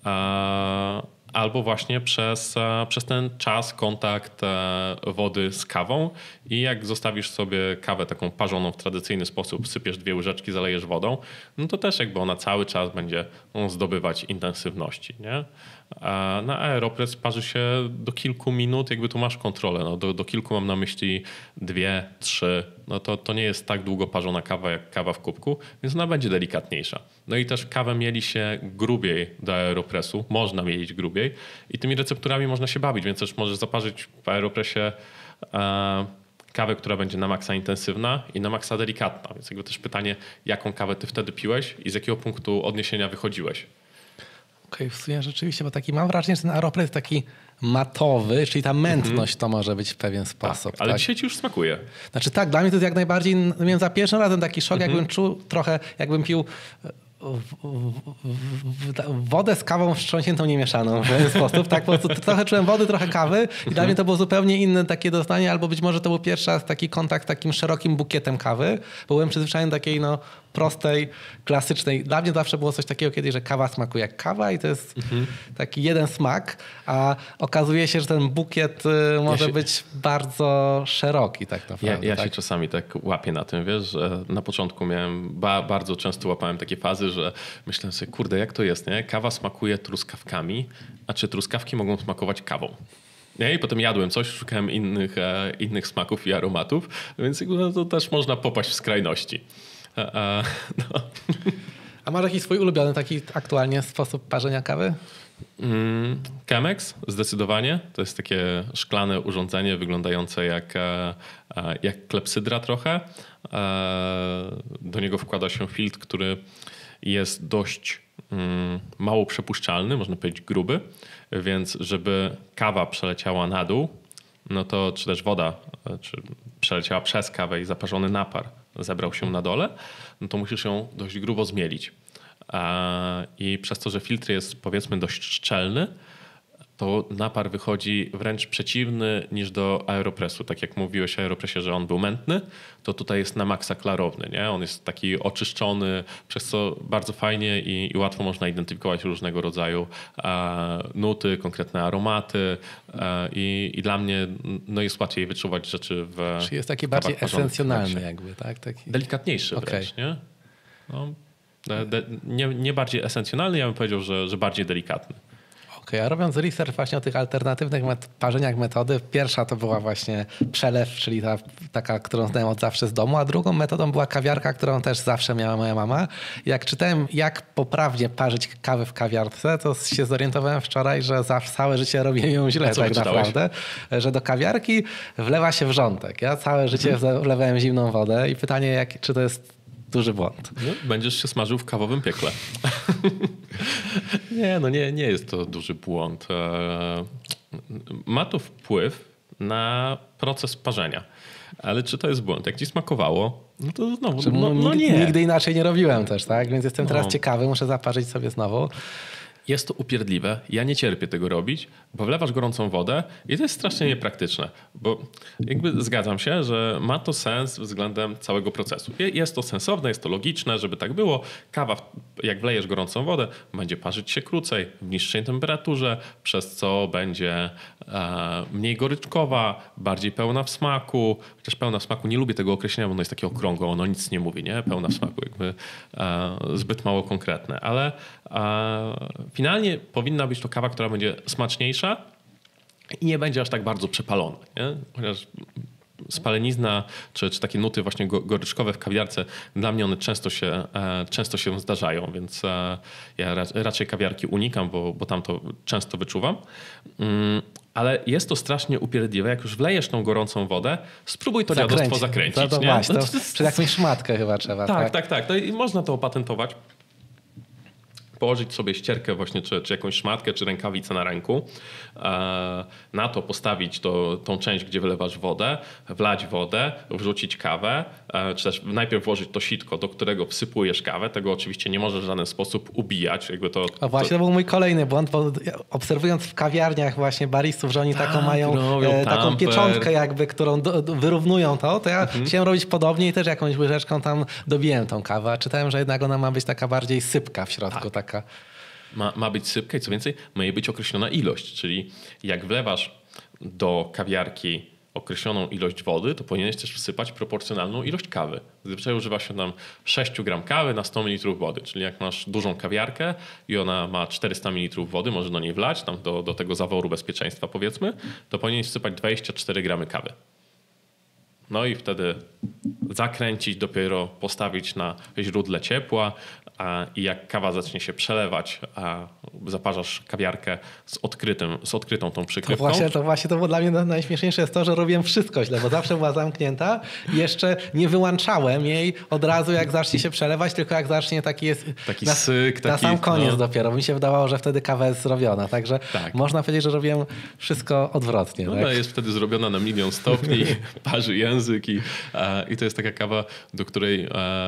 Albo właśnie przez ten czas kontakt wody z kawą i jak zostawisz sobie kawę taką parzoną w tradycyjny sposób, sypiesz 2 łyżeczki, zalejesz wodą, no to też jakby ona cały czas będzie zdobywać intensywności, nie? A na AeroPress parzy się do kilku minut, jakby tu masz kontrolę. No do kilku mam na myśli 2, 3. No to nie jest tak długo parzona kawa jak kawa w kubku, więc ona będzie delikatniejsza. No i też kawę mieli się grubiej do AeroPressu, można mielić grubiej i tymi recepturami można się bawić, więc też możesz zaparzyć w AeroPressie kawę, która będzie na maksa intensywna i na maksa delikatna. Więc jakby też pytanie, jaką kawę ty wtedy piłeś i z jakiego punktu odniesienia wychodziłeś? Okej, w sumie rzeczywiście, bo mam wrażenie, że ten AeroPress jest taki matowy, czyli ta mętność to może być w pewien sposób. Tak, ale tak? dzisiaj ci już smakuje. Znaczy tak, dla mnie to jest jak najbardziej, miałem za pierwszym razem taki szok, jakbym czuł trochę, jakbym pił wodę z kawą wstrząśniętą, nie mieszaną w ten sposób. Tak, po prostu trochę czułem wody, trochę kawy i dla mnie to było zupełnie inne takie doznanie, albo być może to był pierwszy raz taki kontakt z takim szerokim bukietem kawy, bo byłem przyzwyczajony do takiej prostej, klasycznej. Dla mnie zawsze było coś takiego kiedyś, że kawa smakuje jak kawa i to jest taki jeden smak, a okazuje się, że ten bukiet może być bardzo szeroki tak naprawdę. Ja się czasami tak łapię na tym, wiesz, że na początku bardzo często łapałem takie fazy, że myślałem sobie, kurde, jak to jest, nie? Kawa smakuje truskawkami, a czy truskawki mogą smakować kawą? I potem jadłem coś, szukałem innych smaków i aromatów, więc to też można popaść w skrajności. No. A masz jakiś swój ulubiony taki aktualnie sposób parzenia kawy? Chemex zdecydowanie. To jest takie szklane urządzenie wyglądające jak klepsydra trochę. Do niego wkłada się filtr, który jest dość mało przepuszczalny, można powiedzieć gruby, więc żeby kawa przeleciała na dół, no to czy też woda przeleciała przez kawę i zaparzony napar zebrał się na dole, no to musisz ją dość grubo zmielić. I przez to, że filtr jest powiedzmy dość szczelny, to napar wychodzi wręcz przeciwny niż do Aeropressu. Tak jak mówiłeś o Aeropressie, że on był mętny, to tutaj jest na maksa klarowny. Nie? On jest taki oczyszczony, przez co bardzo fajnie i łatwo można identyfikować różnego rodzaju nuty, konkretne aromaty i dla mnie jest łatwiej wyczuwać rzeczy w Czyli jest taki bardziej esencjonalny jakby, tak? Taki... Delikatniejszy wręcz, nie? No, nie bardziej esencjonalny, ja bym powiedział, że bardziej delikatny. A robiąc research właśnie o tych alternatywnych parzeniach metody, pierwsza to była właśnie przelew, czyli taka, którą znałem od zawsze z domu, a drugą metodą była kawiarka, którą też zawsze miała moja mama. Jak czytałem, jak poprawnie parzyć kawę w kawiarce, to się zorientowałem wczoraj, że całe życie robię ją źle tak naprawdę, że do kawiarki wlewa się wrzątek. Ja całe życie wlewałem zimną wodę i pytanie, czy to jest duży błąd. No, będziesz się smażył w kawowym piekle. Nie jest to duży błąd. Ma to wpływ na proces parzenia. Ale czy to jest błąd? Jak ci smakowało, no to znowu, nie. Nigdy inaczej nie robiłem też, tak? Więc jestem teraz ciekawy, muszę zaparzyć sobie znowu. Jest to upierdliwe. Ja nie cierpię tego robić, bo wlewasz gorącą wodę i to jest strasznie niepraktyczne. Bo jakby zgadzam się, że ma to sens względem całego procesu. Jest to sensowne, jest to logiczne, żeby tak było. Kawa, jak wlejesz gorącą wodę, będzie parzyć się krócej, w niższej temperaturze, przez co będzie mniej goryczkowa, bardziej pełna w smaku. Chociaż pełna w smaku, nie lubię tego określenia, bo ono jest takie okrągłe, ono nic nie mówi, nie? Pełna w smaku, jakby zbyt mało konkretne. Ale finalnie powinna być to kawa, która będzie smaczniejsza i nie będzie aż tak bardzo przepalona. Nie? Chociaż spalenizna czy takie nuty właśnie goryczkowe w kawiarce, dla mnie one często się zdarzają, więc ja raczej kawiarki unikam, bo tam to często wyczuwam. Ale jest to strasznie upierdliwe. Jak już wlejesz tą gorącą wodę, spróbuj to dziadostwo zakręcić. To właśnie, przed jakąś szmatkę chyba trzeba. Tak. No i można to opatentować. Położyć sobie ścierkę właśnie, czy jakąś szmatkę, czy rękawicę na ręku. Na to postawić tą część, gdzie wylewasz wodę, wlać wodę, wrzucić kawę, czy też najpierw włożyć to sitko, do którego wsypujesz kawę. Tego oczywiście nie możesz w żaden sposób ubijać. Jakby to był mój kolejny błąd, bo obserwując w kawiarniach właśnie baristów, że oni taką mają taką pieczątkę jakby, którą wyrównują to ja chciałem robić podobnie i też jakąś łyżeczką tam dobiłem tą kawę. Czytałem, że jednak ona ma być taka bardziej sypka w środku. Tak. Ma być sypka i co więcej, ma jej być określona ilość. Czyli jak wlewasz do kawiarki określoną ilość wody, to powinieneś też wsypać proporcjonalną ilość kawy. Zazwyczaj używa się tam 6 gram kawy na 100 ml wody. Czyli jak masz dużą kawiarkę i ona ma 400 ml wody, możesz do niej wlać, tam do tego zaworu bezpieczeństwa powiedzmy, to powinieneś wsypać 24 gramy kawy. No i wtedy zakręcić, dopiero postawić na źródle ciepła i jak kawa zacznie się przelewać, zaparzasz kawiarkę z odkrytą tą przykrywką. To było dla mnie najśmieszniejsze jest to, że robiłem wszystko źle, bo zawsze była zamknięta i jeszcze nie wyłączałem jej od razu jak zacznie się przelewać, tylko jak zacznie taki syk. Na sam koniec dopiero. Mi się wydawało, że wtedy kawa jest zrobiona. Także można powiedzieć, że robiłem wszystko odwrotnie. No, tak? Jest wtedy zrobiona na 1 000 000 stopni, parzy język i to jest taka kawa, do której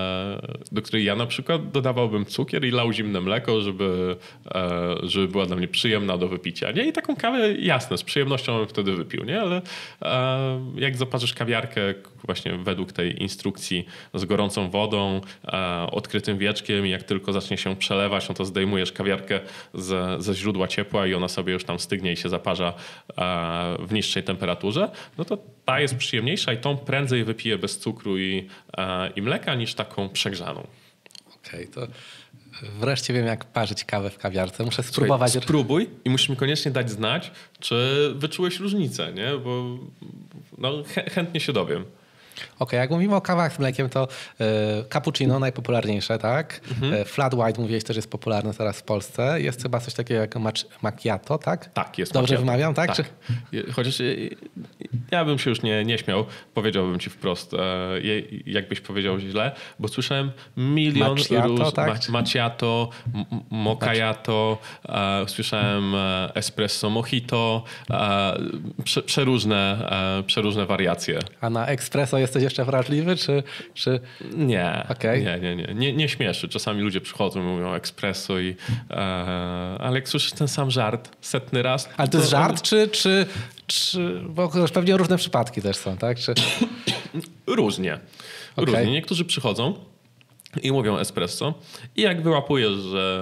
ja na przykład dodawałbym cukier i lał zimne mleko, żeby była dla mnie przyjemna do wypicia. Nie? I taką kawę, jasne, z przyjemnością bym wtedy wypił, nie? Ale jak zaparzysz kawiarkę właśnie według tej instrukcji z gorącą wodą, odkrytym wieczkiem i jak tylko zacznie się przelewać, no to zdejmujesz kawiarkę ze źródła ciepła i ona sobie już tam stygnie i się zaparza w niższej temperaturze, no to ta jest przyjemniejsza i tą prędzej wypiję bez cukru i mleka niż taką przegrzaną. Okej, to wreszcie wiem, jak parzyć kawę w kawiarce. Muszę spróbować. Słuchaj, spróbuj i musisz mi koniecznie dać znać, czy wyczułeś różnicę, nie? Bo chętnie się dowiem. Jak mówimy o kawach z mlekiem, to cappuccino najpopularniejsze, tak? Flat white, mówiłeś, też jest popularny teraz w Polsce. Jest chyba coś takiego jak macchiato, tak? Tak, jest Dobrze macchiato. wymawiam, tak? Tak. Chociaż ja bym się już nie śmiał. Powiedziałbym ci wprost, jakbyś powiedział źle, bo słyszałem milion różnych... Tak? Macchiato, mochajato, słyszałem espresso mojito, przeróżne wariacje. A na espresso jesteś jeszcze wrażliwy, czy... Nie, Okay. nie śmieszy. Czasami ludzie przychodzą i mówią espresso ale jak słyszysz ten sam żart 100 raz... Ale to jest żart, czy bo pewnie różne przypadki też są, tak? Różnie. Okay. Różnie. Niektórzy przychodzą i mówią espresso i jak wyłapujesz,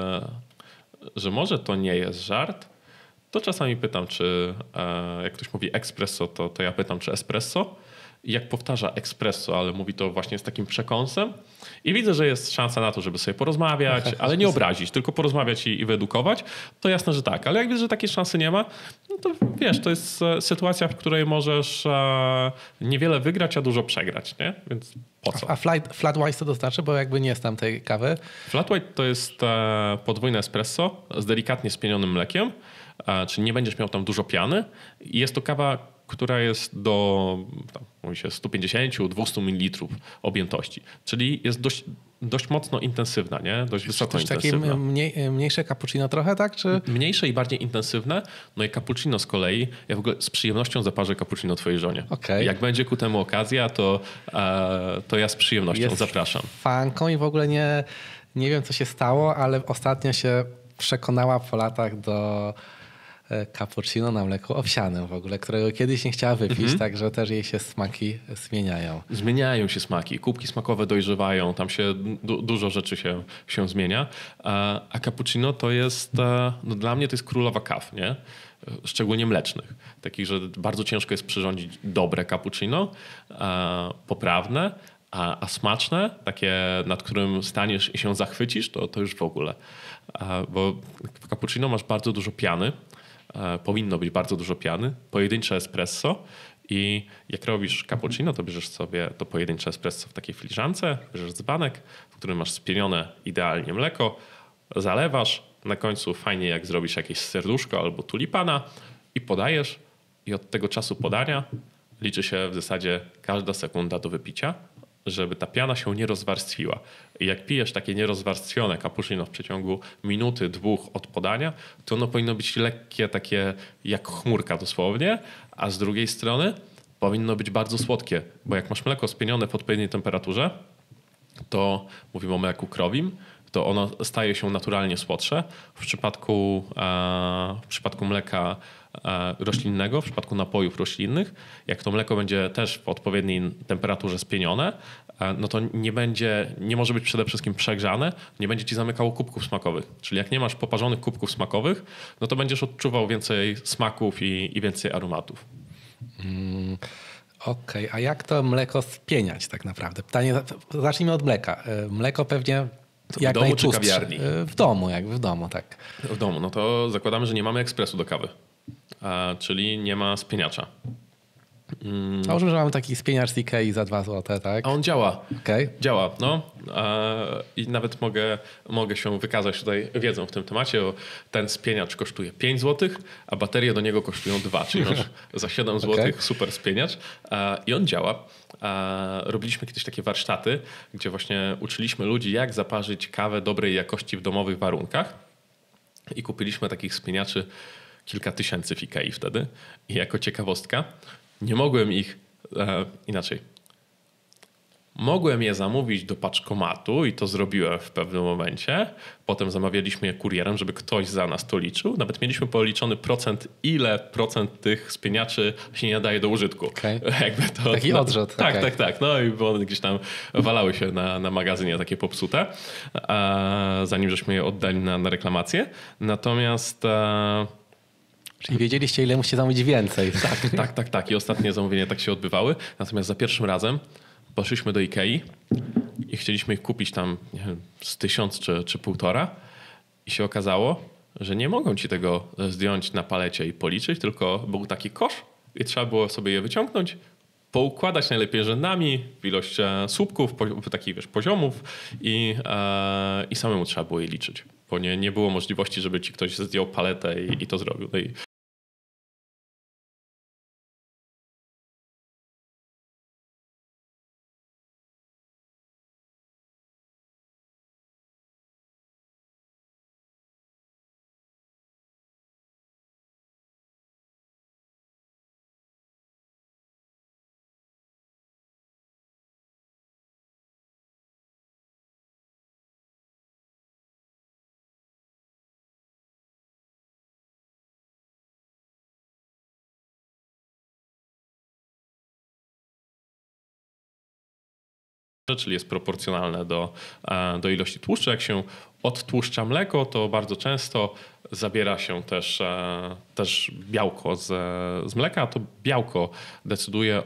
że może to nie jest żart, to czasami pytam, czy jak ktoś mówi espresso, to ja pytam, czy espresso. I jak powtarza espresso, ale mówi to właśnie z takim przekąsem i widzę, że jest szansa na to, żeby sobie porozmawiać, ale nie obrazić, tylko porozmawiać i wyedukować, to jasne, że tak. Ale jak widzę, że takiej szansy nie ma, no to wiesz, to jest sytuacja, w której możesz niewiele wygrać, a dużo przegrać, nie? Więc po co? A flat white to znaczy, bo jakby nie znam tej kawy. Flat white to jest podwójne espresso z delikatnie spienionym mlekiem, czyli nie będziesz miał tam dużo piany. I jest to kawa, która jest do mówi się 150-200 ml objętości. Czyli jest dość mocno intensywna, nie? Dość wysoko intensywna. Takie mniejsze cappuccino trochę, tak? Czy... Mniejsze i bardziej intensywne. No i cappuccino z kolei, ja w ogóle z przyjemnością zaparzę cappuccino twojej żonie. Okay. Jak będzie ku temu okazja, to ja z przyjemnością zapraszam. Fanką i w ogóle nie wiem, co się stało, ale ostatnio się przekonała po latach do cappuccino na mleku owsianym w ogóle, którego kiedyś nie chciała wypić, także też jej się smaki zmieniają. Zmieniają się smaki, kubki smakowe dojrzewają, tam się dużo rzeczy się zmienia, a cappuccino to jest, no dla mnie to jest królowa kaw, nie? Szczególnie mlecznych. Takich, że bardzo ciężko jest przyrządzić dobre cappuccino, poprawne, a smaczne, takie nad którym staniesz i się zachwycisz, to już w ogóle. Bo w cappuccino masz bardzo dużo piany, powinno być bardzo dużo piany, pojedyncze espresso i jak robisz cappuccino, to bierzesz sobie to pojedyncze espresso w takiej filiżance, bierzesz dzbanek, w którym masz spienione idealnie mleko, zalewasz, na końcu fajnie jak zrobisz jakieś serduszko albo tulipana i podajesz i od tego czasu podania liczy się w zasadzie każda sekunda do wypicia, żeby ta piana się nie rozwarstwiła. I jak pijesz takie nierozwarstwione cappuccino w przeciągu minuty, 2 od podania, to ono powinno być lekkie, takie jak chmurka dosłownie, a z drugiej strony powinno być bardzo słodkie, bo jak masz mleko spienione w odpowiedniej temperaturze, to mówimy o mleku krowim, to ono staje się naturalnie słodsze. W przypadku mleka roślinnego, w przypadku napojów roślinnych, jak to mleko będzie też w odpowiedniej temperaturze spienione, no to nie może być przede wszystkim przegrzane, nie będzie ci zamykało kubków smakowych. Czyli jak nie masz poparzonych kubków smakowych, no to będziesz odczuwał więcej smaków i więcej aromatów. Okej, a jak to mleko spieniać tak naprawdę? Pytanie, zacznijmy od mleka. Mleko pewnie jak w domu czy najczystsze. kawiarni? W domu, tak. W domu, no to zakładamy, że nie mamy ekspresu do kawy, czyli nie ma spieniacza. Założmy, że mamy taki spieniacz z Ikei za 2 zł, tak? A on działa. Okay. Działa, no. I nawet mogę się wykazać tutaj wiedzą w tym temacie, bo ten spieniacz kosztuje 5 zł, a baterie do niego kosztują 2, czyli masz za 7 zł super spieniacz. I on działa. Robiliśmy kiedyś takie warsztaty, gdzie właśnie uczyliśmy ludzi, jak zaparzyć kawę dobrej jakości w domowych warunkach. I kupiliśmy takich spieniaczy kilka tysięcy w Ikei wtedy. I jako ciekawostka, nie mogłem ich inaczej. Mogłem je zamówić do paczkomatu i to zrobiłem w pewnym momencie. Potem zamawialiśmy je kurierem, żeby ktoś za nas to liczył. Nawet mieliśmy policzony procent, ile procent tych spieniaczy się nie nadaje do użytku. Okay. Jakby to, taki odrzut. Tak. No i one gdzieś tam walały się na magazynie takie popsute, zanim żeśmy je oddali na reklamację. Natomiast... Czyli wiedzieliście, ile musicie zamówić więcej. Tak. I ostatnie zamówienia tak się odbywały. Natomiast za pierwszym razem poszliśmy do Ikei i chcieliśmy ich kupić tam nie wiem, z 1000 czy 1,5 i się okazało, że nie mogą ci tego zdjąć na palecie i policzyć, tylko był taki kosz i trzeba było sobie je wyciągnąć, poukładać najlepiej rzędami w ilość słupków, takich poziomów i samemu trzeba było je liczyć. Bo nie było możliwości, żeby ci ktoś zdjął paletę i to zrobił. No czyli jest proporcjonalne do ilości tłuszczu. Jak się odtłuszcza mleko, to bardzo często zabiera się też białko z mleka, a to białko decyduje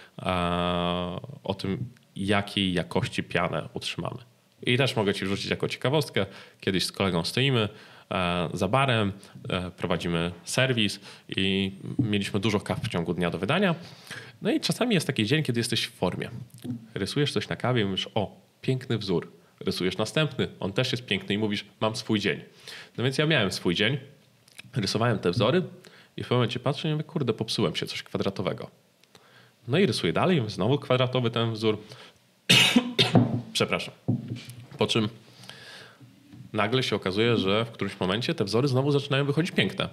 o tym, jakiej jakości pianę utrzymamy. I też mogę ci wrzucić jako ciekawostkę. Kiedyś z kolegą stoimy za barem, prowadzimy serwis i mieliśmy dużo kaw w ciągu dnia do wydania. No i czasami jest taki dzień, kiedy jesteś w formie. Rysujesz coś na kawie i mówisz, o, piękny wzór. Rysujesz następny, on też jest piękny i mówisz, mam swój dzień. No więc ja miałem swój dzień, rysowałem te wzory i w pewnym momencie patrzę i mówię, kurde, popsułem się, coś kwadratowego. No i rysuję dalej, znowu kwadratowy ten wzór. Przepraszam. Po czym nagle się okazuje, że w którymś momencie te wzory znowu zaczynają wychodzić piękne.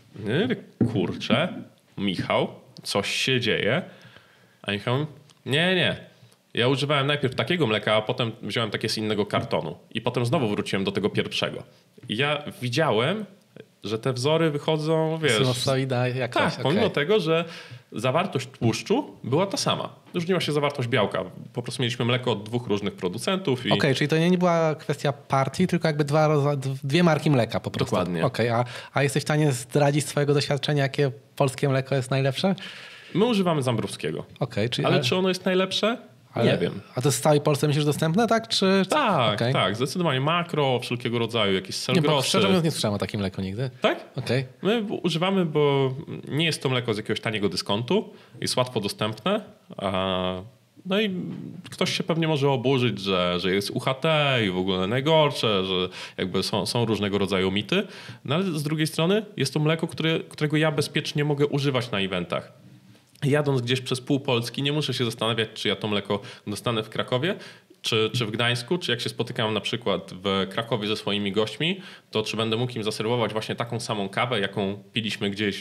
Kurczę, Michał, coś się dzieje. A Michał, nie. Ja używałem najpierw takiego mleka, a potem wziąłem takie z innego kartonu. I potem znowu wróciłem do tego pierwszego. I ja widziałem, że te wzory wychodzą, wiesz... Sinusoida jakaś. Tak, pomimo tego, że zawartość tłuszczu była ta sama. Różniła się zawartość białka. Po prostu mieliśmy mleko od dwóch różnych producentów. Okej, czyli to nie była kwestia partii, tylko jakby dwie marki mleka po prostu. Dokładnie. Okej, a jesteś w stanie zdradzić z swojego doświadczenia, jakie polskie mleko jest najlepsze? My używamy Zambrowskiego. Okej, czyli... Ale czy ono jest najlepsze? Nie wiem. A to jest w całej Polsce myślisz dostępne, tak? Tak, zdecydowanie makro, wszelkiego rodzaju, jakieś selgrosy. Szczerze mówiąc nie słyszałem o takim mleku nigdy. Tak? Okej. My używamy, bo nie jest to mleko z jakiegoś taniego dyskontu, jest łatwo dostępne. No i ktoś się pewnie może oburzyć, że jest UHT i w ogóle najgorsze, że jakby są różnego rodzaju mity. No ale z drugiej strony jest to mleko, którego ja bezpiecznie mogę używać na eventach. Jadąc gdzieś przez pół Polski nie muszę się zastanawiać, czy ja to mleko dostanę w Krakowie, czy w Gdańsku, czy jak się spotykam na przykład w Krakowie ze swoimi gośćmi, to czy będę mógł im zaserwować właśnie taką samą kawę, jaką piliśmy gdzieś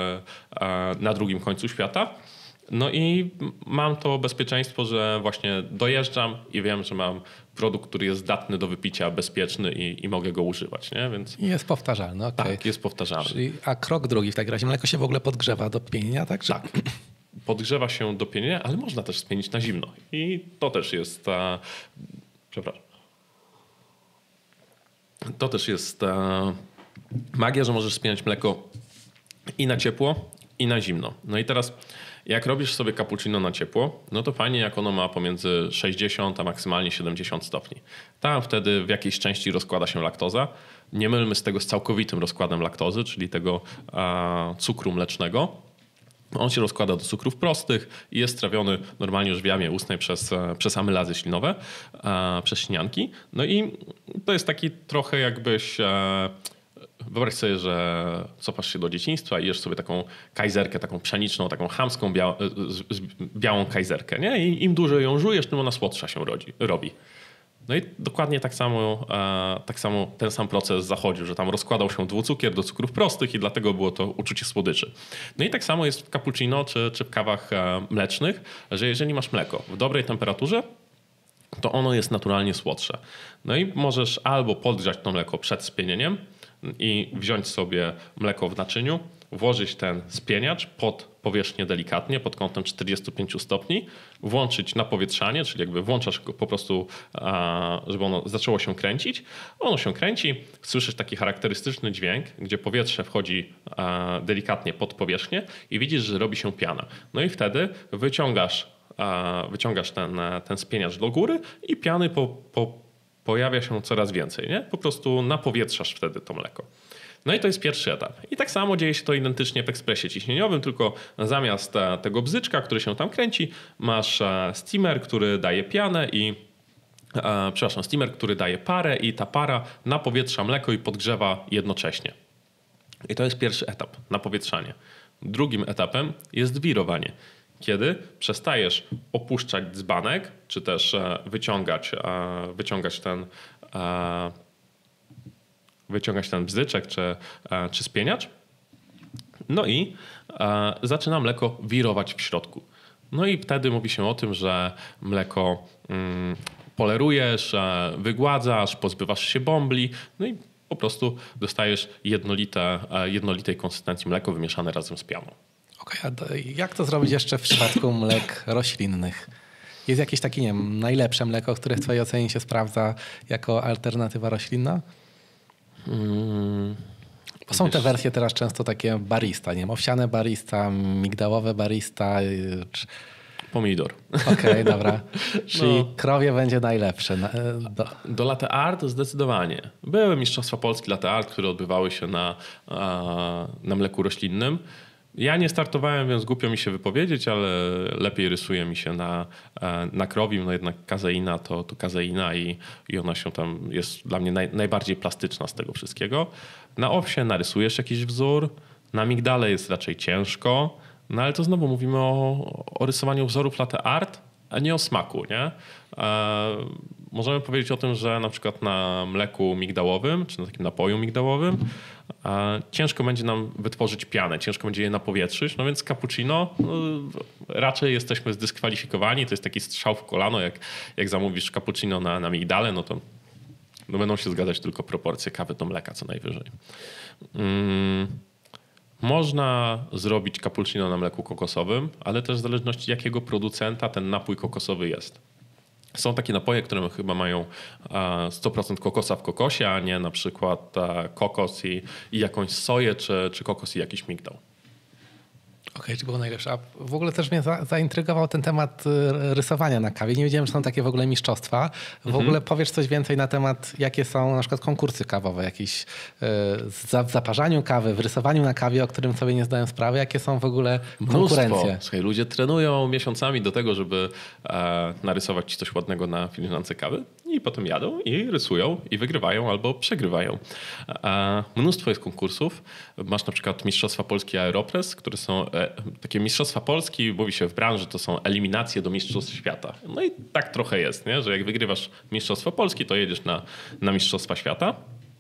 na drugim końcu świata. No i mam to bezpieczeństwo, że właśnie dojeżdżam i wiem, że mam produkt, który jest zdatny do wypicia, bezpieczny i mogę go używać. Nie? Więc... I jest powtarzalny, okej. Tak, jest powtarzalny. A krok drugi w takim razie, mleko się w ogóle podgrzewa do pienienia, tak? Tak. Podgrzewa się do pienienia, ale można też spienić na zimno. I to też jest... Przepraszam. To też jest magia, że możesz spieniać mleko i na ciepło, i na zimno. No i teraz jak robisz sobie cappuccino na ciepło, no to fajnie jak ono ma pomiędzy 60 a maksymalnie 70 stopni. Tam wtedy w jakiejś części rozkłada się laktoza. Nie mylmy z tego z całkowitym rozkładem laktozy, czyli tego cukru mlecznego. On się rozkłada do cukrów prostych i jest trawiony normalnie już w jamie ustnej przez amylazy ślinowe, przez śnianki. No i to jest taki trochę jakbyś... Wyobraź sobie, że cofasz się do dzieciństwa i jesz sobie taką kajzerkę, taką pszeniczną, taką chamską białą kajzerkę. Nie? I im dłużej ją żujesz, tym ona słodsza się robi. No i dokładnie tak samo ten sam proces zachodził, że tam rozkładał się dwucukier do cukrów prostych i dlatego było to uczucie słodyczy. No i tak samo jest w cappuccino czy w kawach mlecznych, że jeżeli masz mleko w dobrej temperaturze, to ono jest naturalnie słodsze. No i możesz albo podgrzać to mleko przed spienieniem i wziąć sobie mleko w naczyniu, włożyć ten spieniacz pod powierzchnię delikatnie, pod kątem 45 stopni, włączyć napowietrzanie, czyli jakby włączasz go po prostu, żeby ono zaczęło się kręcić. Ono się kręci, słyszysz taki charakterystyczny dźwięk, gdzie powietrze wchodzi delikatnie pod powierzchnię i widzisz, że robi się piana. No i wtedy wyciągasz ten spieniacz do góry i piany pojawia się coraz więcej. Nie? Po prostu napowietrzasz wtedy to mleko. No i to jest pierwszy etap. I tak samo dzieje się to identycznie w ekspresie ciśnieniowym, tylko zamiast tego bzyczka, który się tam kręci, masz steamer, który daje pianę steamer, który daje parę i ta para napowietrza mleko i podgrzewa jednocześnie. I to jest pierwszy etap, napowietrzanie. Drugim etapem jest wirowanie. Kiedy przestajesz opuszczać dzbanek, czy też wyciągać ten bzyczek czy spieniacz. No i zaczyna mleko wirować w środku. No i wtedy mówi się o tym, że mleko polerujesz, wygładzasz, pozbywasz się bąbli. No i po prostu dostajesz jednolitej konsystencji mleko wymieszane razem z pianą. Okej, a jak to zrobić jeszcze w przypadku mlek roślinnych? Jest jakieś takie, nie wiem, najlepsze mleko, które w twojej ocenie się sprawdza jako alternatywa roślinna? Bo są te wersje teraz często takie barista, nie wiem, owsiane barista, migdałowe barista. Pomidor. Okej, dobra. Czyli krowie będzie najlepsze. Do latte art zdecydowanie. Były mistrzostwa Polski latte art, które odbywały się na mleku roślinnym. Ja nie startowałem, więc głupio mi się wypowiedzieć, ale lepiej rysuje mi się na krowim. No jednak kazeina to kazeina i ona się tam jest dla mnie najbardziej plastyczna z tego wszystkiego. Na owsie narysujesz jakiś wzór, na migdale jest raczej ciężko, no ale to znowu mówimy o rysowaniu wzorów latte art, a nie o smaku, nie? Możemy powiedzieć o tym, że na przykład na mleku migdałowym, czy na takim napoju migdałowym ciężko będzie nam wytworzyć pianę, ciężko będzie je napowietrzyć, no więc cappuccino raczej jesteśmy zdyskwalifikowani, to jest taki strzał w kolano, jak zamówisz cappuccino na migdale, no to będą się zgadzać tylko proporcje kawy do mleka co najwyżej. Można zrobić cappuccino na mleku kokosowym, ale też w zależności jakiego producenta ten napój kokosowy jest. Są takie napoje, które chyba mają 100% kokosa w kokosie, a nie na przykład kokos i jakąś soję, czy kokos i jakiś migdał. Okej, czy było najlepsze. A w ogóle też mnie zaintrygował ten temat rysowania na kawie. Nie wiedziałem, że są takie w ogóle mistrzostwa. W ogóle powiesz coś więcej na temat, jakie są na przykład konkursy kawowe, jakieś w zaparzaniu kawy, w rysowaniu na kawie, o którym sobie nie zdałem sprawy. Jakie są w ogóle konkurencje? Słuchaj, ludzie trenują miesiącami do tego, żeby narysować ci coś ładnego na filiżance kawy i potem jadą i rysują i wygrywają albo przegrywają. Mnóstwo jest konkursów. Masz na przykład Mistrzostwa Polski Aeropress, które są takie Mistrzostwa Polski, mówi się w branży, to są eliminacje do Mistrzostw Świata. No i tak trochę jest, nie? Że jak wygrywasz Mistrzostwo Polski, to jedziesz na Mistrzostwa Świata.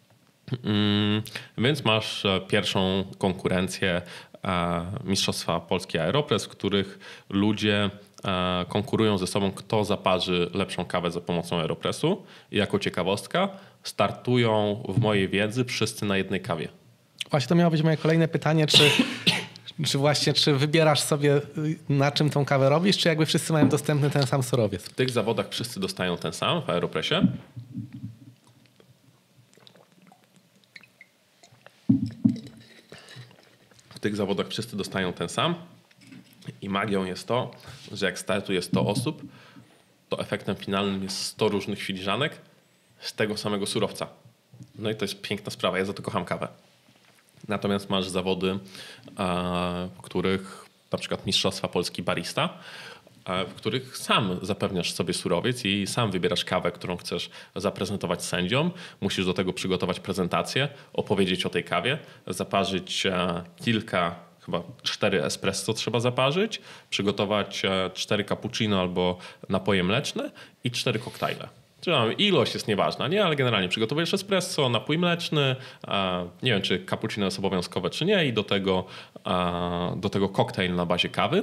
Więc masz pierwszą konkurencję Mistrzostwa Polski Aeropress, w których ludzie konkurują ze sobą, kto zaparzy lepszą kawę za pomocą Aeropressu. I jako ciekawostka startują w mojej wiedzy wszyscy na jednej kawie. Właśnie to miało być moje kolejne pytanie, czy wybierasz sobie, na czym tą kawę robisz, czy jakby wszyscy mają dostępny ten sam surowiec? W tych zawodach wszyscy dostają ten sam w Aeropressie. W tych zawodach wszyscy dostają ten sam. I magią jest to, że jak startuje 100 osób, to efektem finalnym jest 100 różnych filiżanek z tego samego surowca. No i to jest piękna sprawa. Ja za to kocham kawę. Natomiast masz zawody, w których na przykład Mistrzostwa Polski Barista, w których sam zapewniasz sobie surowiec i sam wybierasz kawę, którą chcesz zaprezentować sędziom. Musisz do tego przygotować prezentację, opowiedzieć o tej kawie, zaparzyć chyba 4 espresso trzeba zaparzyć, przygotować 4 cappuccino albo napoje mleczne i 4 koktajle. Czyli ilość jest nieważna, nie? Ale generalnie przygotowujesz espresso, napój mleczny, nie wiem czy cappuccino jest obowiązkowe czy nie i do tego koktajl na bazie kawy.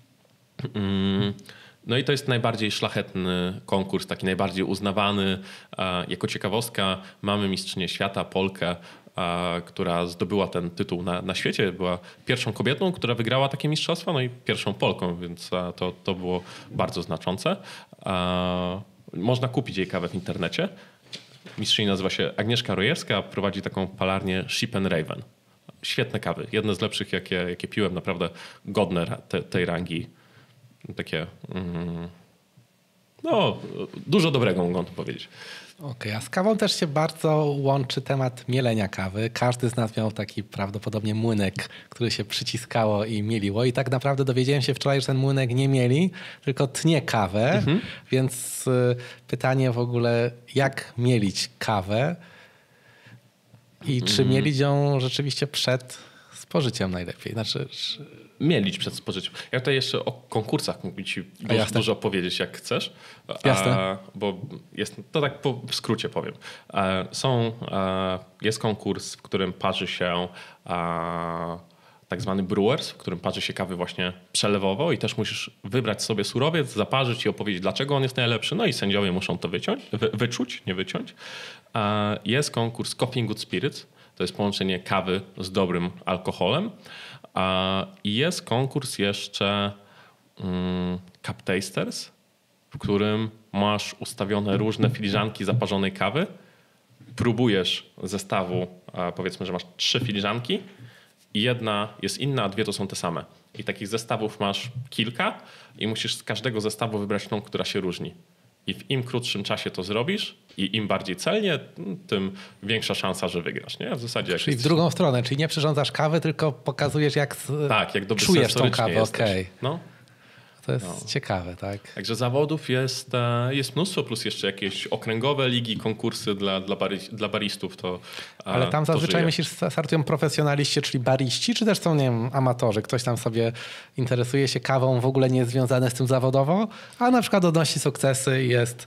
No i to jest najbardziej szlachetny konkurs, taki najbardziej uznawany. Jako ciekawostka mamy mistrzynię świata, Polkę, która zdobyła ten tytuł na świecie. Była pierwszą kobietą, która wygrała takie mistrzostwa, no i pierwszą Polką, więc to było bardzo znaczące. Można kupić jej kawę w internecie. Mistrzyni nazywa się Agnieszka Rojewska, prowadzi taką palarnię Ship and Raven. Świetne kawy, jedne z lepszych jakie piłem, naprawdę godne tej rangi. Takie, dużo dobrego mogą tu powiedzieć. Okej, a z kawą też się bardzo łączy temat mielenia kawy. Każdy z nas miał taki prawdopodobnie młynek, który się przyciskało i mieliło. I tak naprawdę dowiedziałem się wczoraj, że ten młynek nie mieli, tylko tnie kawę. Więc pytanie w ogóle, jak mielić kawę i czy mielić ją rzeczywiście przed spożyciem najlepiej? Znaczy... Mielić przed spożyciem. Ja tutaj jeszcze o konkursach mógł ci dużo powiedzieć, jak chcesz. Jasne. Bo to tak w skrócie powiem. Jest konkurs, w którym parzy się tak zwany brewers, w którym parzy się kawy właśnie przelewowo i też musisz wybrać sobie surowiec, zaparzyć i opowiedzieć, dlaczego on jest najlepszy. No i sędziowie muszą to wyczuć, nie wyciąć. Jest konkurs Coffee Good Spirits. To jest połączenie kawy z dobrym alkoholem. I jest konkurs jeszcze Cup Tasters w którym masz ustawione różne filiżanki zaparzonej kawy, próbujesz zestawu, powiedzmy, że masz 3 filiżanki i jedna jest inna, a 2 to są te same. I takich zestawów masz kilka i musisz z każdego zestawu wybrać tą, która się różni. I w im krótszym czasie to zrobisz i im bardziej celnie, tym większa szansa, że wygrasz. Nie? W zasadzie Czyli w drugą stronę, czyli nie przyrządzasz kawy, tylko pokazujesz, jak dobrze czujesz tą kawę. Okay. No. To jest ciekawe, tak? Także zawodów jest mnóstwo, plus jeszcze jakieś okręgowe ligi, konkursy dla baristów. Ale tam zazwyczaj myślisz, startują profesjonaliści, czyli bariści, czy też są, nie wiem, amatorzy? Ktoś tam sobie interesuje się kawą, w ogóle nie jest związany z tym zawodowo, a na przykład odnosi sukcesy i jest...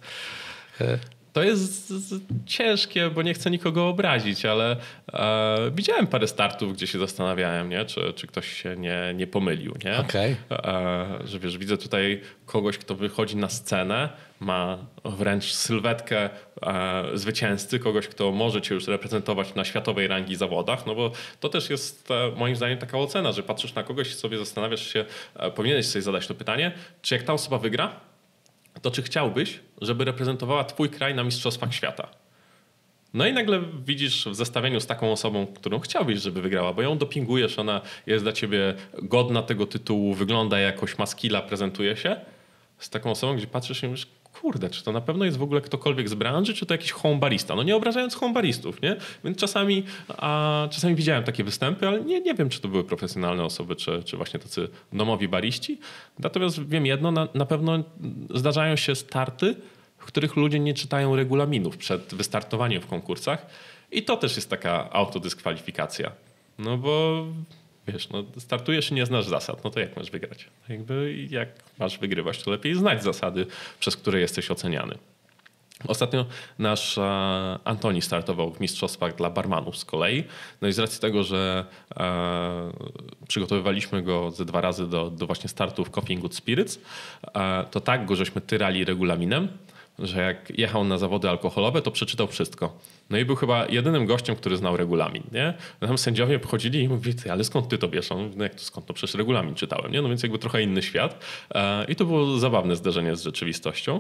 To jest ciężkie, bo nie chcę nikogo obrazić, ale widziałem parę startów, gdzie się zastanawiałem, nie? Czy ktoś się nie pomylił. Nie? Okay. Że wiesz, widzę tutaj kogoś, kto wychodzi na scenę, ma wręcz sylwetkę zwycięzcy, kogoś, kto może cię już reprezentować na światowej rangi zawodach, no bo to też jest moim zdaniem taka ocena, że patrzysz na kogoś i sobie zastanawiasz się, powinieneś sobie zadać to pytanie, czy jak ta osoba wygra, to czy chciałbyś, żeby reprezentowała twój kraj na Mistrzostwach Świata? No i nagle widzisz w zestawieniu z taką osobą, którą chciałbyś, żeby wygrała, bo ją dopingujesz, ona jest dla ciebie godna tego tytułu, wygląda jakoś, ma skilla, prezentuje się. Z taką osobą, gdzie patrzysz i mówisz, kurde, czy to na pewno jest w ogóle ktokolwiek z branży, czy to jakiś homebarista? No nie obrażając homebaristów, nie? Więc czasami widziałem takie występy, ale nie wiem, czy to były profesjonalne osoby, czy właśnie tacy domowi bariści. Natomiast wiem jedno, na pewno zdarzają się starty, w których ludzie nie czytają regulaminów przed wystartowaniem w konkursach i to też jest taka autodyskwalifikacja. No bo wiesz, no startujesz i nie znasz zasad, no to jak masz wygrać? Jak masz wygrywać, to lepiej znać zasady, przez które jesteś oceniany. Ostatnio nasz Antoni startował w mistrzostwach dla barmanów z kolei. No i z racji tego, że przygotowywaliśmy go ze 2 razy do właśnie startu w Coffee Good Spirits, to tak go żeśmy tyrali regulaminem, że jak jechał na zawody alkoholowe, to przeczytał wszystko. No i był chyba jedynym gościem, który znał regulamin. Nie? Tam sędziowie pochodzili i mówili, ale skąd ty to wiesz? No jak to skąd? No przecież regulamin czytałem. Nie? No więc jakby trochę inny świat. I to było zabawne zderzenie z rzeczywistością.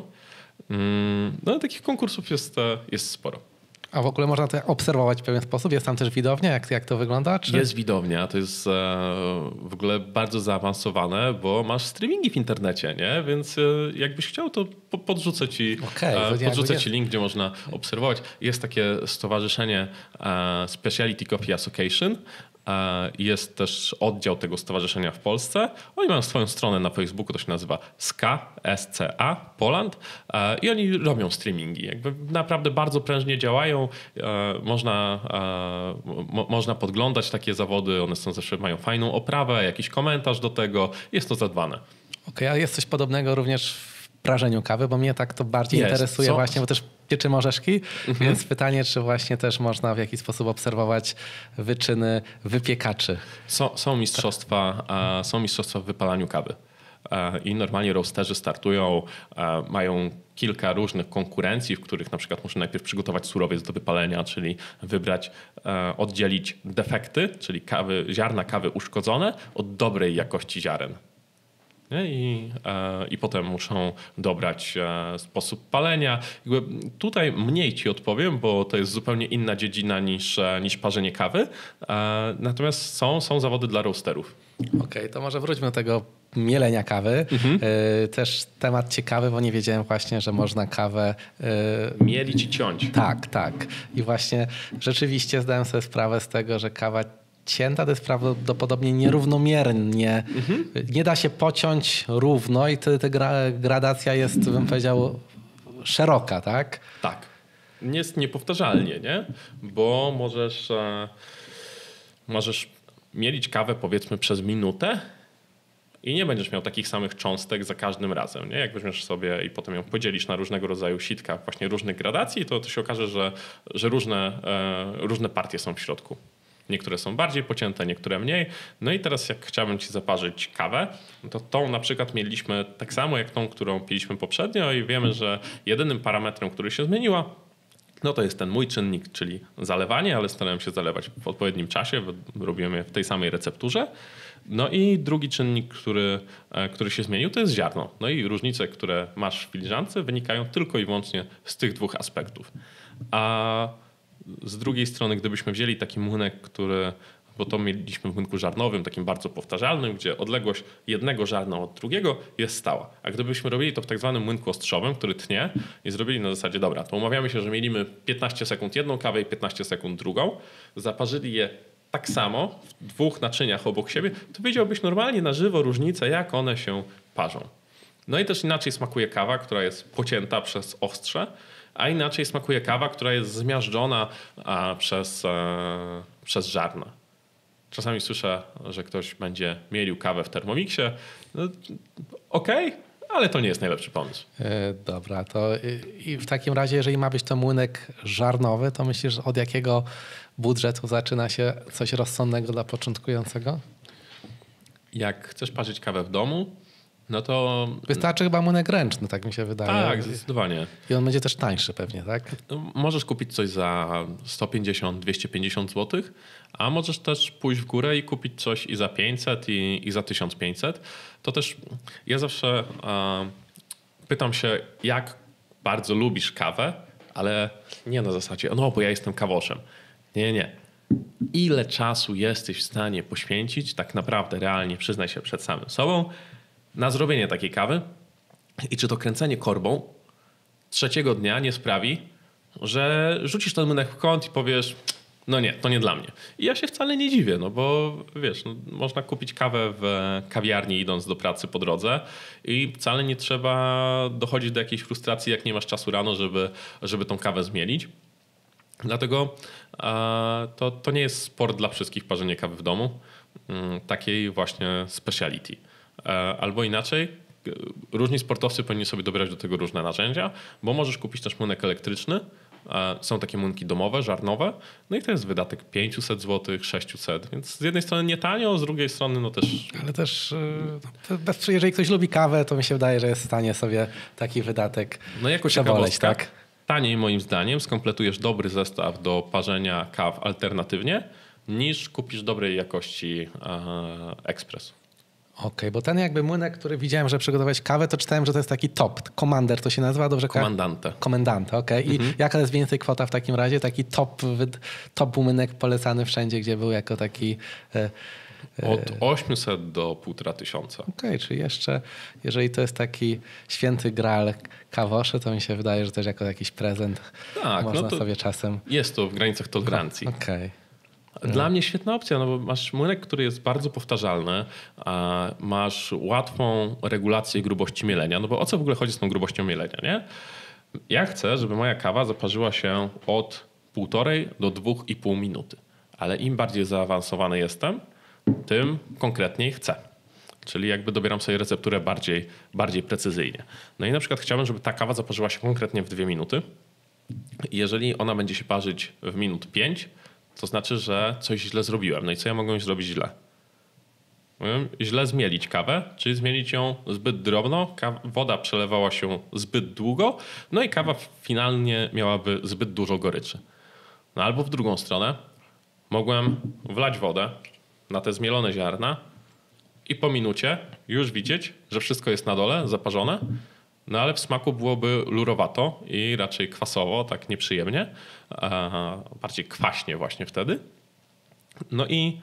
No ale takich konkursów jest sporo. A w ogóle można to obserwować w pewien sposób? Jest tam też widownia? Jak to wygląda? Czy... Jest widownia. To jest w ogóle bardzo zaawansowane, bo masz streamingi w internecie, nie? Więc jakbyś chciał, to podrzucę ci link, gdzie można obserwować. Jest takie stowarzyszenie Specialty Coffee Association. Jest też oddział tego stowarzyszenia w Polsce. Oni mają swoją stronę na Facebooku, to się nazywa SCA Poland i oni robią streamingi. Jakby naprawdę bardzo prężnie działają. Można podglądać takie zawody. One są zawsze, mają fajną oprawę, jakiś komentarz do tego. Jest to zadbane. Okej, a jest coś podobnego również w prażeniu kawy, bo mnie tak to bardziej interesuje właśnie, bo też pieczymy orzeszki, więc pytanie, czy właśnie też można w jakiś sposób obserwować wyczyny wypiekaczy. Są mistrzostwa w wypalaniu kawy. I normalnie roasterzy startują, mają kilka różnych konkurencji, w których na przykład muszę najpierw przygotować surowiec do wypalenia, czyli wybrać, oddzielić defekty, czyli ziarna kawy uszkodzone od dobrej jakości ziaren. I potem muszą dobrać sposób palenia. Tutaj mniej ci odpowiem, bo to jest zupełnie inna dziedzina niż parzenie kawy. Natomiast są zawody dla roasterów. Okej, to może wróćmy do tego mielenia kawy. Też temat ciekawy, bo nie wiedziałem właśnie, że można kawę... mielić i ciąć. Tak. I właśnie rzeczywiście zdałem sobie sprawę z tego, że kawa cięta to jest prawdopodobnie nierównomiernie. Nie da się pociąć równo i ta gradacja jest, bym powiedział, szeroka, tak? Tak. Jest niepowtarzalnie, nie? Bo możesz mielić kawę powiedzmy przez minutę i nie będziesz miał takich samych cząstek za każdym razem. Nie? Jak weźmiesz sobie i potem ją podzielisz na różnego rodzaju sitka właśnie różnych gradacji, to się okaże, że różne partie są w środku. Niektóre są bardziej pocięte, niektóre mniej. No i teraz jak chciałbym ci zaparzyć kawę, to tą na przykład mieliśmy tak samo jak tą, którą piliśmy poprzednio i wiemy, że jedynym parametrem, który się zmieniła, No to jest ten mój czynnik, czyli zalewanie, ale starałem się zalewać w odpowiednim czasie, robiłem je w tej samej recepturze. No i drugi czynnik, który się zmienił, to jest ziarno. No i różnice, które masz w filiżance, wynikają tylko i wyłącznie z tych dwóch aspektów. A z drugiej strony, gdybyśmy wzięli taki młynek, bo to mieliśmy w młynku żarnowym, takim bardzo powtarzalnym, gdzie odległość jednego żarna od drugiego jest stała. A gdybyśmy robili to w tak zwanym młynku ostrzowym, który tnie i zrobili na zasadzie, dobra, to umawiamy się, że mielimy 15 sekund jedną kawę i 15 sekund drugą, zaparzyli je tak samo w dwóch naczyniach obok siebie, to widziałbyś normalnie na żywo różnicę, jak one się parzą. No i też inaczej smakuje kawa, która jest pocięta przez ostrze, a inaczej smakuje kawa, która jest zmiażdżona przez żarna. Czasami słyszę, że ktoś będzie mielił kawę w Thermomixie. No, okej, ale to nie jest najlepszy pomysł. Dobra, to i w takim razie, jeżeli ma być to młynek żarnowy, to myślisz, od jakiego budżetu zaczyna się coś rozsądnego dla początkującego? Jak chcesz parzyć kawę w domu, no to... Wystarczy chyba młynek ręczny, tak mi się wydaje. Tak, zdecydowanie. I on będzie też tańszy pewnie, tak? Możesz kupić coś za 150-250 zł, a możesz też pójść w górę i kupić coś i za 500 i za 1500. To też ja zawsze pytam się, jak bardzo lubisz kawę, ale nie na zasadzie, no bo ja jestem kawoszem. Nie. Ile czasu jesteś w stanie poświęcić, tak naprawdę realnie, przyznaj się przed samym sobą, na zrobienie takiej kawy i czy to kręcenie korbą trzeciego dnia nie sprawi, że rzucisz ten młynek w kąt i powiesz, no nie, to nie dla mnie. I ja się wcale nie dziwię, no bo wiesz, no, można kupić kawę w kawiarni idąc do pracy po drodze i wcale nie trzeba dochodzić do jakiejś frustracji, jak nie masz czasu rano, żeby tą kawę zmielić. Dlatego to nie jest sport dla wszystkich, parzenie kawy w domu, takiej właśnie speciality. Albo inaczej, różni sportowcy powinni sobie dobierać do tego różne narzędzia, bo możesz kupić też młynek elektryczny. Są takie młynki domowe, żarnowe. No i to jest wydatek 500 zł, 600. Więc z jednej strony nie tanio, z drugiej strony no też... Ale też jeżeli ktoś lubi kawę, to mi się wydaje, że jest w stanie sobie taki wydatek przewoleć, tak? Taniej moim zdaniem skompletujesz dobry zestaw do parzenia kaw alternatywnie, niż kupisz dobrej jakości ekspres. Okej, bo ten jakby młynek, który widziałem, że przygotowałeś kawę, to czytałem, że to jest taki top. Commander to się nazywa, dobrze? Komendante, okej. I jaka jest więcej kwota w takim razie? Taki top młynek polecany wszędzie, gdzie był jako taki... Od 800 do 1500. Okej, czyli jeszcze, jeżeli to jest taki święty graal kawoszy, to mi się wydaje, że też jako jakiś prezent można sobie czasem... Jest to w granicach tolerancji. Okej. Dla mnie świetna opcja, no bo masz młynek, który jest bardzo powtarzalny, masz łatwą regulację grubości mielenia, no bo o co w ogóle chodzi z tą grubością mielenia, nie? Ja chcę, żeby moja kawa zaparzyła się od 1,5 do 2,5 minuty, ale im bardziej zaawansowany jestem, tym konkretniej chcę. Czyli jakby dobieram sobie recepturę bardziej precyzyjnie. No i na przykład chciałbym, żeby ta kawa zaparzyła się konkretnie w 2 minuty. Jeżeli ona będzie się parzyć w minut 5, to znaczy, że coś źle zrobiłem. No i co ja mogłem zrobić źle? Mogłem źle zmielić kawę, czyli zmielić ją zbyt drobno, woda przelewała się zbyt długo, no i kawa finalnie miałaby zbyt dużo goryczy. No albo w drugą stronę mogłem wlać wodę na te zmielone ziarna i po minucie już widzieć, że wszystko jest na dole, zaparzone, no ale w smaku byłoby lurowato i raczej kwasowo, tak nieprzyjemnie, bardziej kwaśnie właśnie wtedy. No i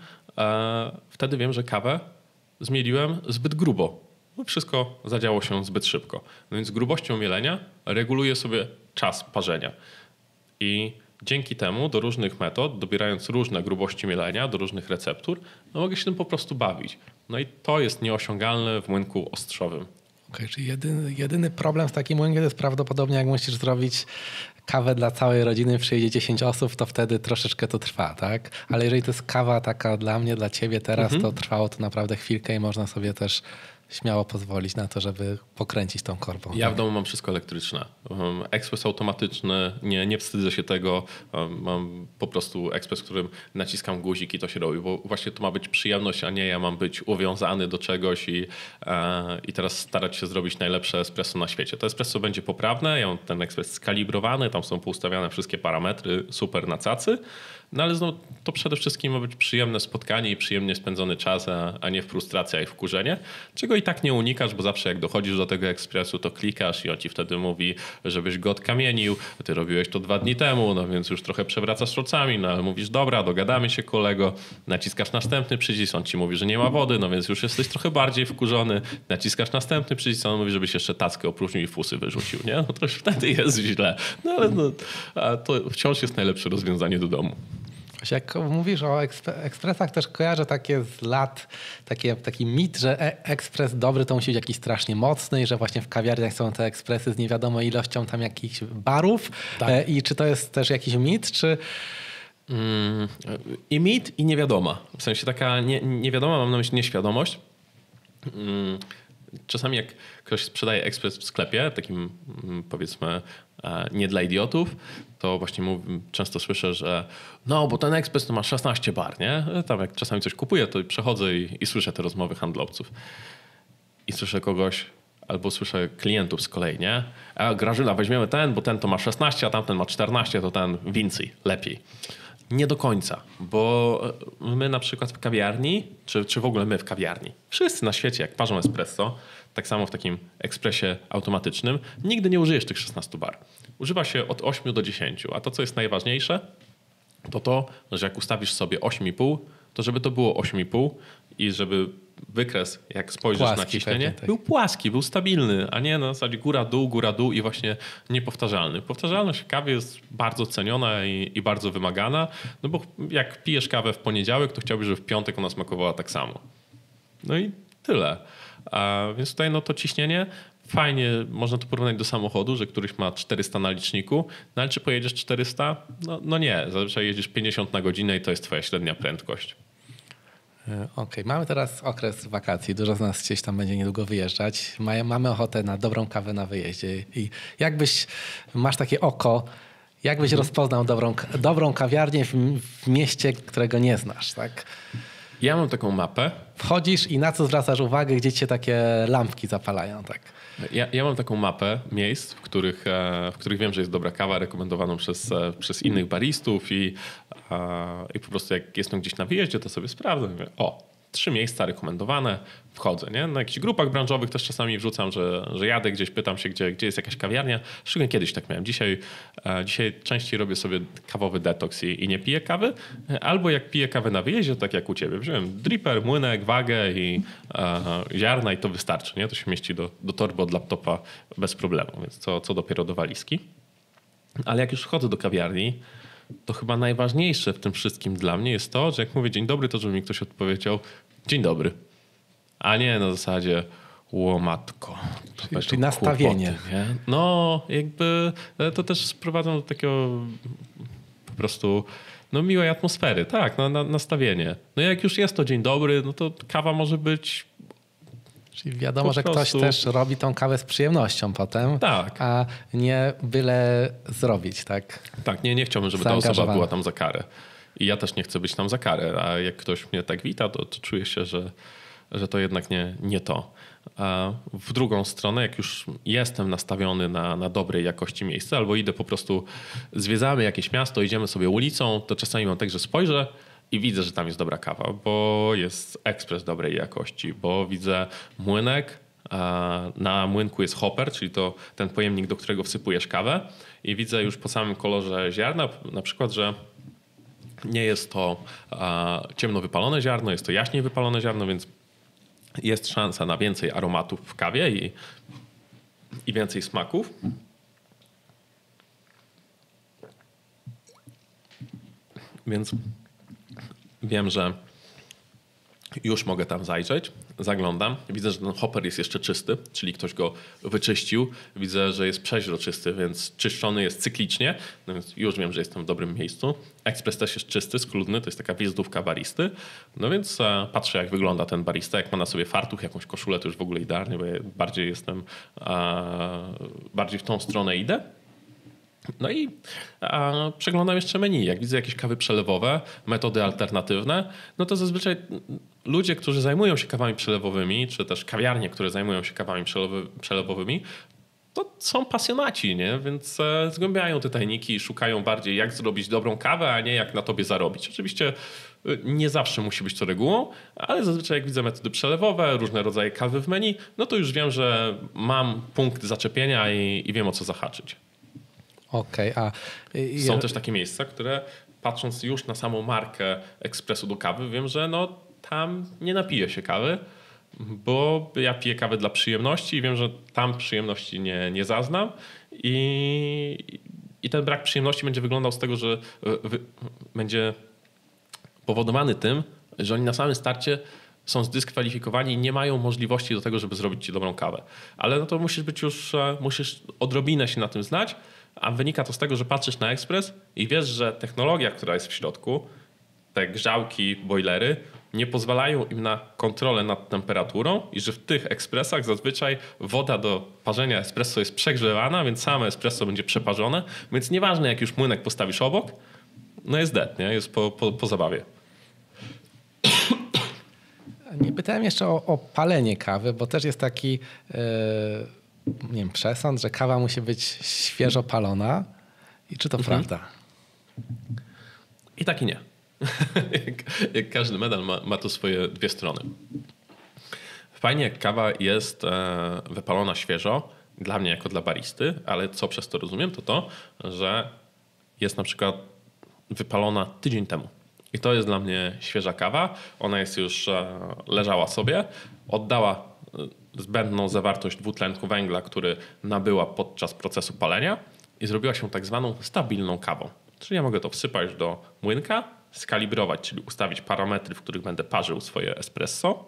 wtedy wiem, że kawę zmieliłem zbyt grubo. No wszystko zadziało się zbyt szybko. No więc grubością mielenia reguluję sobie czas parzenia. I dzięki temu do różnych metod, dobierając różne grubości mielenia, do różnych receptur, no mogę się tym po prostu bawić. No i to jest nieosiągalne w młynku ostrzowym. Okej, czyli jedyny problem z takim młynkiem to jest prawdopodobnie, jak musisz zrobić kawę dla całej rodziny, przyjedzie 10 osób, to wtedy troszeczkę to trwa, tak? Ale jeżeli to jest kawa taka dla mnie, dla ciebie teraz, to trwało to naprawdę chwilkę i można sobie też śmiało pozwolić na to, żeby pokręcić tą korbą. Ja w domu mam wszystko elektryczne. Ekspres automatyczny, nie wstydzę się tego. Mam po prostu ekspres, w którym naciskam guzik i to się robi, bo właśnie to ma być przyjemność, a nie ja mam być uwiązany do czegoś i teraz starać się zrobić najlepsze espresso na świecie. To espresso będzie poprawne, ja mam ten ekspres skalibrowany, tam są poustawiane wszystkie parametry, super na cacy. No ale to przede wszystkim ma być przyjemne spotkanie i przyjemnie spędzony czas, a nie frustracja i wkurzenie, czego i tak nie unikasz, bo zawsze jak dochodzisz do tego ekspresu, to klikasz i on ci wtedy mówi, żebyś go odkamienił. Ty robiłeś to 2 dni temu, no więc już trochę przewracasz szorcami, no ale mówisz, dobra, dogadamy się kolego, naciskasz następny przycisk, on ci mówi, że nie ma wody, no więc już jesteś trochę bardziej wkurzony, naciskasz następny przycisk, on mówi, żebyś jeszcze tackę opróżnił i fusy wyrzucił, nie? No to już wtedy jest źle. No ale to wciąż jest najlepsze rozwiązanie do domu. Jak mówisz o ekspresach, też kojarzę takie z lat, taki mit, że ekspres dobry to musi być jakiś strasznie mocny i że właśnie w kawiarniach są te ekspresy z nie wiadomo ilością tam jakichś barów. Tak. I czy to jest też jakiś mit, czy... I mit, i niewiadoma. W sensie taka niewiadoma, mam na myśli nieświadomość. Czasami jak ktoś sprzedaje ekspres w sklepie, takim powiedzmy nie dla idiotów, to właśnie często słyszę, że no bo ten ekspres to ma 16 bar, nie? Tam jak czasami coś kupuję, to przechodzę i słyszę te rozmowy handlowców. I słyszę kogoś, albo słyszę klientów z kolei, nie? A Grażyna, weźmiemy ten, bo ten to ma 16, a tamten ma 14, to ten więcej, lepiej. Nie do końca, bo my na przykład w kawiarni, czy w ogóle my w kawiarni, wszyscy na świecie jak parzą espresso, tak samo w takim ekspresie automatycznym, nigdy nie użyjesz tych 16 bar. Używa się od 8 do 10, a to co jest najważniejsze, to, że jak ustawisz sobie 8,5, to żeby to było 8,5 i żeby wykres, jak spojrzysz płaski na ciśnienie, pewnie, tak. Był płaski, był stabilny, a nie na zasadzie góra, dół i właśnie niepowtarzalny. Powtarzalność kawy jest bardzo ceniona i bardzo wymagana, no bo jak pijesz kawę w poniedziałek, to chciałbyś, żeby w piątek ona smakowała tak samo. No i tyle. Więc tutaj to ciśnienie fajnie, można to porównać do samochodu, że któryś ma 400 na liczniku, no ale czy pojedziesz 400? No nie, zazwyczaj jedziesz 50 na godzinę i to jest twoja średnia prędkość. Okej, mamy teraz okres wakacji. Dużo z nas gdzieś tam będzie niedługo wyjeżdżać. Mamy ochotę na dobrą kawę na wyjeździe. I masz takie oko, jakbyś rozpoznał dobrą kawiarnię w mieście, którego nie znasz, tak? Ja mam taką mapę. Wchodzisz i na co zwracasz uwagę, gdzie cię takie lampki zapalają, tak? Ja mam taką mapę miejsc, w których wiem, że jest dobra kawa rekomendowaną przez innych baristów i po prostu jak jestem gdzieś na wyjeździe, to sobie sprawdzę. Mówię, 3 miejsca rekomendowane, wchodzę. Nie? Na jakichś grupach branżowych też czasami wrzucam, że jadę gdzieś, pytam się, gdzie jest jakaś kawiarnia. Szczególnie kiedyś tak miałem. Dzisiaj częściej robię sobie kawowy detoks i nie piję kawy. Albo jak piję kawę na wyjeździe, tak jak u ciebie. Wziąłem dripper, młynek, wagę i ziarna i to wystarczy. Nie? To się mieści do torby od laptopa bez problemu. Więc co dopiero do walizki. Ale jak już wchodzę do kawiarni, to chyba najważniejsze w tym wszystkim dla mnie jest to, że jak mówię dzień dobry, to żeby mi ktoś odpowiedział dzień dobry. A nie na zasadzie łomatko. Czyli nastawienie. Kłopoty, nie? No jakby to też sprowadza do takiego po prostu miłej atmosfery. Tak, nastawienie. No jak już jest to dzień dobry, no to kawa może być... Czyli wiadomo, że ktoś też robi tą kawę z przyjemnością potem, tak. A nie byle zrobić, tak? Tak, nie chciałbym, żeby ta osoba była tam za karę. I ja też nie chcę być tam za karę, a jak ktoś mnie tak wita, to czuję się, że to jednak nie to. A w drugą stronę, jak już jestem nastawiony na dobrej jakości miejsce, albo idę po prostu, zwiedzamy jakieś miasto, idziemy sobie ulicą, to czasami mam tak, że spojrzę i widzę, że tam jest dobra kawa, bo jest ekspres dobrej jakości, bo widzę młynek, na młynku jest hopper, czyli to ten pojemnik, do którego wsypujesz kawę i widzę już po samym kolorze ziarna, na przykład, że nie jest to ciemno wypalone ziarno, jest to jaśniej wypalone ziarno, więc jest szansa na więcej aromatów w kawie i więcej smaków. Więc wiem, że Już mogę tam zajrzeć, zaglądam, widzę, że ten hopper jest jeszcze czysty, czyli ktoś go wyczyścił. Widzę, że jest przeźroczysty, więc czyszczony jest cyklicznie, no więc już wiem, że jestem w dobrym miejscu. Ekspres też jest czysty, schludny, to jest taka wizytówka baristy. No więc patrzę, jak wygląda ten barista, jak ma na sobie fartuch, jakąś koszulę, to już w ogóle idealnie, bo ja bardziej w tą stronę idę. No i przeglądam jeszcze menu. Jak widzę jakieś kawy przelewowe, metody alternatywne, no to zazwyczaj ludzie, którzy zajmują się kawami przelewowymi, czy też kawiarnie, które zajmują się kawami przelewowymi, to są pasjonaci, nie? Więc zgłębiają te tajniki i szukają bardziej, jak zrobić dobrą kawę, a nie jak na tobie zarobić. Oczywiście nie zawsze musi być to regułą, ale zazwyczaj jak widzę metody przelewowe, różne rodzaje kawy w menu, no to już wiem, że mam punkt zaczepienia i wiem, o co zahaczyć. Okej, Są też takie miejsca, które patrząc już na samą markę ekspresu do kawy, wiem, że no tam nie napiję się kawy, bo ja piję kawę dla przyjemności i wiem, że tam przyjemności nie zaznam i ten brak przyjemności będzie wyglądał z tego, że będzie powodowany tym, że oni na samym starcie są zdyskwalifikowani i nie mają możliwości do tego, żeby zrobić ci dobrą kawę. Ale no to musisz odrobinę się na tym znać, a wynika to z tego, że patrzysz na ekspres i wiesz, że technologia, która jest w środku, te grzałki, bojlery, nie pozwalają im na kontrolę nad temperaturą i że w tych ekspresach zazwyczaj woda do parzenia espresso jest przegrzewana, więc same espresso będzie przeparzone, więc nieważne jak już młynek postawisz obok, no jest dead, nie? Jest po zabawie. Nie pytałem jeszcze o palenie kawy, bo też jest taki nie wiem, przesąd, że kawa musi być świeżo palona. I czy to prawda? I tak i nie. Jak każdy medal ma tu swoje dwie strony. Fajnie jak kawa jest wypalona świeżo, dla mnie jako dla baristy, ale co przez to rozumiem, to, że jest na przykład wypalona tydzień temu. I to jest dla mnie świeża kawa. Ona jest już leżała sobie, oddała zbędną zawartość dwutlenku węgla, który nabyła podczas procesu palenia i zrobiła się tak zwaną stabilną kawą. Czyli ja mogę to wsypać do młynka, skalibrować, czyli ustawić parametry, w których będę parzył swoje espresso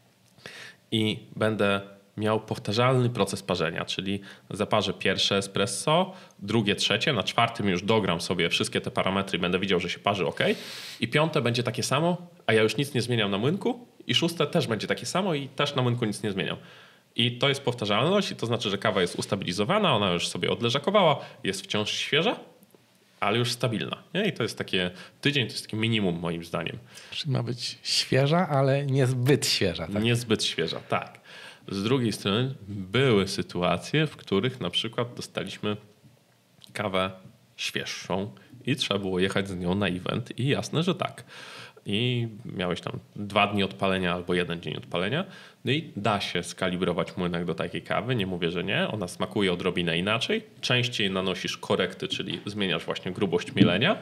i będę miał powtarzalny proces parzenia, czyli zaparzę pierwsze espresso, drugie, trzecie, na czwartym już dogram sobie wszystkie te parametry i będę widział, że się parzy ok. I piąte będzie takie samo, a ja już nic nie zmieniam na młynku i szóste też będzie takie samo i też na młynku nic nie zmieniam. I to jest powtarzalność i to znaczy, że kawa jest ustabilizowana, ona już sobie odleżakowała, jest wciąż świeża, ale już stabilna. Nie? I to jest takie tydzień, to jest takie minimum moim zdaniem. Czyli ma być świeża, ale niezbyt świeża. Tak? Niezbyt świeża, tak. Z drugiej strony były sytuacje, w których na przykład dostaliśmy kawę świeższą i trzeba było jechać z nią na event i jasne, że tak. I miałeś tam 2 dni odpalenia albo 1 dzień odpalenia. No i da się skalibrować młynek do takiej kawy. Nie mówię, że nie. Ona smakuje odrobinę inaczej. Częściej nanosisz korekty, czyli zmieniasz właśnie grubość mielenia.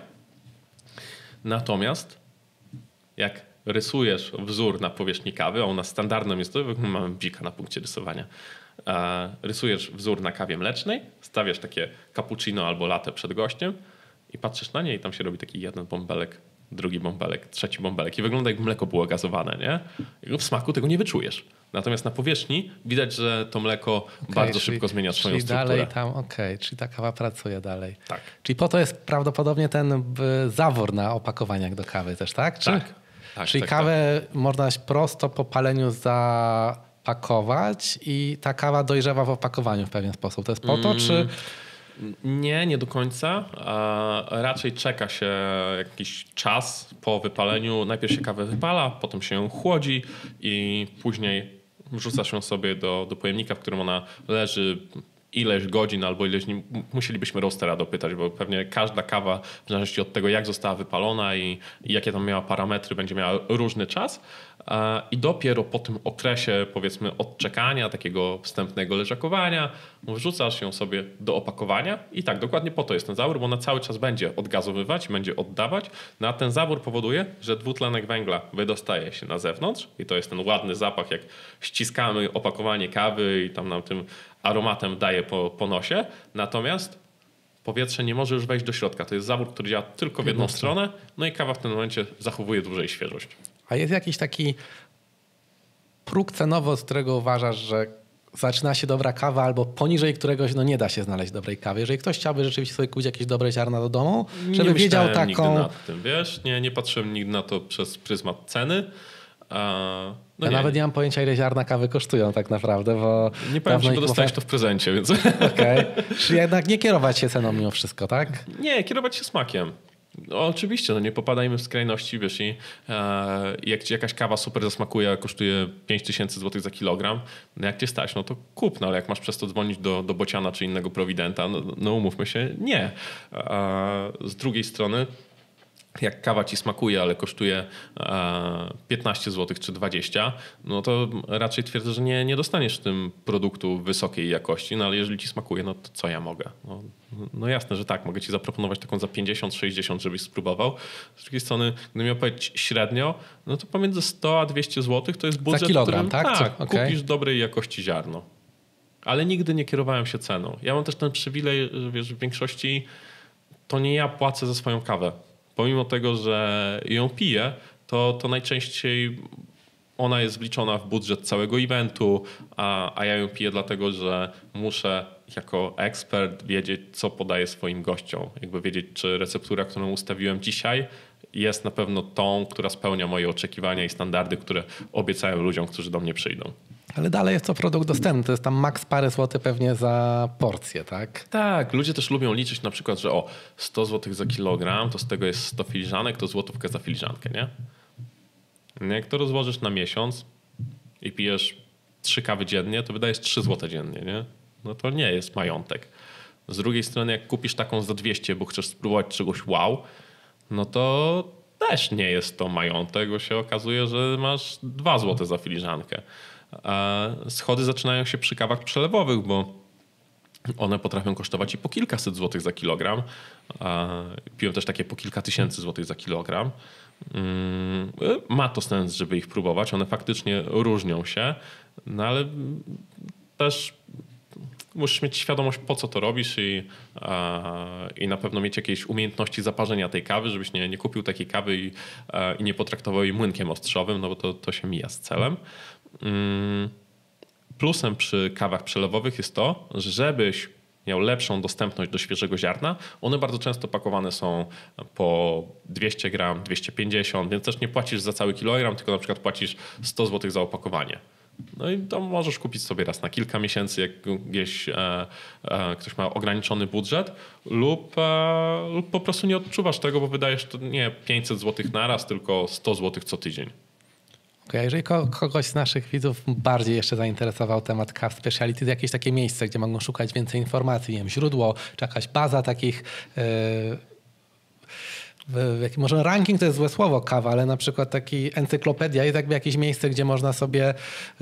Natomiast jak rysujesz wzór na powierzchni kawy, a u nas standardem jest to, mamy bzika na punkcie rysowania. Rysujesz wzór na kawie mlecznej, stawiasz takie cappuccino albo latte przed gościem i patrzysz na nie i tam się robi taki jeden bąbelek, drugi bąbelek, trzeci bąbelek i wygląda jakby mleko było gazowane, nie? I w smaku tego nie wyczujesz. Natomiast na powierzchni widać, że to mleko bardzo szybko zmienia swoją strukturę. Dalej tam, czyli ta kawa pracuje dalej. Tak. Czyli po to jest prawdopodobnie ten zawór na opakowaniach do kawy też, tak? Czyli kawę można prosto po paleniu zapakować i ta kawa dojrzewa w opakowaniu w pewien sposób. To jest po to, czy... Nie do końca. Raczej czeka się jakiś czas po wypaleniu. Najpierw się kawę wypala, potem się ją chłodzi i później wrzucasz ją sobie do pojemnika, w którym ona leży ileś godzin albo ileś dni. Musielibyśmy roastera dopytać, bo pewnie każda kawa w zależności od tego, jak została wypalona i jakie tam miała parametry, będzie miała różny czas. I dopiero po tym okresie, powiedzmy, odczekania, takiego wstępnego leżakowania, wrzucasz ją sobie do opakowania i tak, dokładnie po to jest ten zawór, bo ona cały czas będzie odgazowywać, będzie oddawać, no a ten zawór powoduje, że dwutlenek węgla wydostaje się na zewnątrz i to jest ten ładny zapach, jak ściskamy opakowanie kawy i tam nam tym aromatem daje po nosie, natomiast powietrze nie może już wejść do środka. To jest zawór, który działa tylko w jedną stronę, no i kawa w tym momencie zachowuje dłużej świeżość. A jest jakiś taki próg cenowy, od którego uważasz, że zaczyna się dobra kawa albo poniżej któregoś nie da się znaleźć dobrej kawy? Jeżeli ktoś chciałby rzeczywiście sobie kupić jakieś dobre ziarna do domu, żeby nie wiedział taką... nigdy nad tym, wiesz? Nie patrzyłem nigdy na to przez pryzmat ceny. Ja nawet nie mam pojęcia, ile ziarna kawy kosztują tak naprawdę, bo... Nie powiem ci, bo dostałeś to w prezencie, więc... Okej. Czyli jednak nie kierować się ceną mimo wszystko, tak? Nie, kierować się smakiem. No, oczywiście, nie popadajmy w skrajności, wiesz, i jak ci jakaś kawa super zasmakuje, kosztuje 5000 zł za kilogram, no jak cię stać, no to kup, no ale jak masz przez to dzwonić do Bociana czy innego prowidenta, no umówmy się, nie. Z drugiej strony, jak kawa ci smakuje, ale kosztuje 15 zł czy 20, no to raczej twierdzę, że nie dostaniesz w tym produktu wysokiej jakości, no ale jeżeli ci smakuje, no to co ja mogę? No jasne, że tak, mogę ci zaproponować taką za 50-60, żebyś spróbował. Z drugiej strony, gdybym miał powiedzieć średnio, no to pomiędzy 100 a 200 zł to jest budżet, za kilogram, którym, tak? Kupisz dobrej jakości ziarno. Ale nigdy nie kierowałem się ceną. Ja mam też ten przywilej, że wiesz, w większości to nie ja płacę za swoją kawę. Pomimo tego, że ją piję, to najczęściej ona jest wliczona w budżet całego eventu, a ja ją piję dlatego, że muszę jako ekspert wiedzieć, co podaję swoim gościom. Jakby wiedzieć, czy receptura, którą ustawiłem dzisiaj, jest na pewno tą, która spełnia moje oczekiwania i standardy, które obiecałem ludziom, którzy do mnie przyjdą. Ale dalej jest to produkt dostępny. To jest tam maks parę złotych pewnie za porcję, tak? Tak, ludzie też lubią liczyć na przykład, że 100 zł za kilogram, to z tego jest 100 filiżanek, to złotówkę za filiżankę, nie? Jak to rozłożysz na miesiąc i pijesz 3 kawy dziennie, to wydajesz 3 zł dziennie, nie? No to nie jest majątek. Z drugiej strony, jak kupisz taką za 200, bo chcesz spróbować czegoś wow, no to też nie jest to majątek, bo się okazuje, że masz 2 zł za filiżankę. A schody zaczynają się przy kawach przelewowych, bo one potrafią kosztować i po kilkaset złotych za kilogram. Piłem też takie po kilka tysięcy złotych za kilogram. Ma to sens, żeby ich próbować. One faktycznie różnią się, no ale też musisz mieć świadomość, po co to robisz i na pewno mieć jakieś umiejętności zaparzenia tej kawy, żebyś nie kupił takiej kawy i nie potraktował jej młynkiem ostrzowym, no bo to się mija z celem. Plusem przy kawach przelewowych jest to, że żebyś miał lepszą dostępność do świeżego ziarna, one bardzo często pakowane są po 200 gram, 250, więc też nie płacisz za cały kilogram, tylko na przykład płacisz 100 zł za opakowanie. No i to możesz kupić sobie raz na kilka miesięcy, jak gdzieś ktoś ma ograniczony budżet lub po prostu nie odczuwasz tego, bo wydajesz to nie 500 zł na raz, tylko 100 zł co tydzień. Okay, jeżeli kogoś z naszych widzów bardziej jeszcze zainteresował temat Cav Speciality, to jakieś takie miejsce, gdzie mogą szukać więcej informacji, nie wiem, źródło, czy jakaś baza takich... może ranking to jest złe słowo kawa, ale na przykład taki encyklopedia jest jakby jakieś miejsce, gdzie można sobie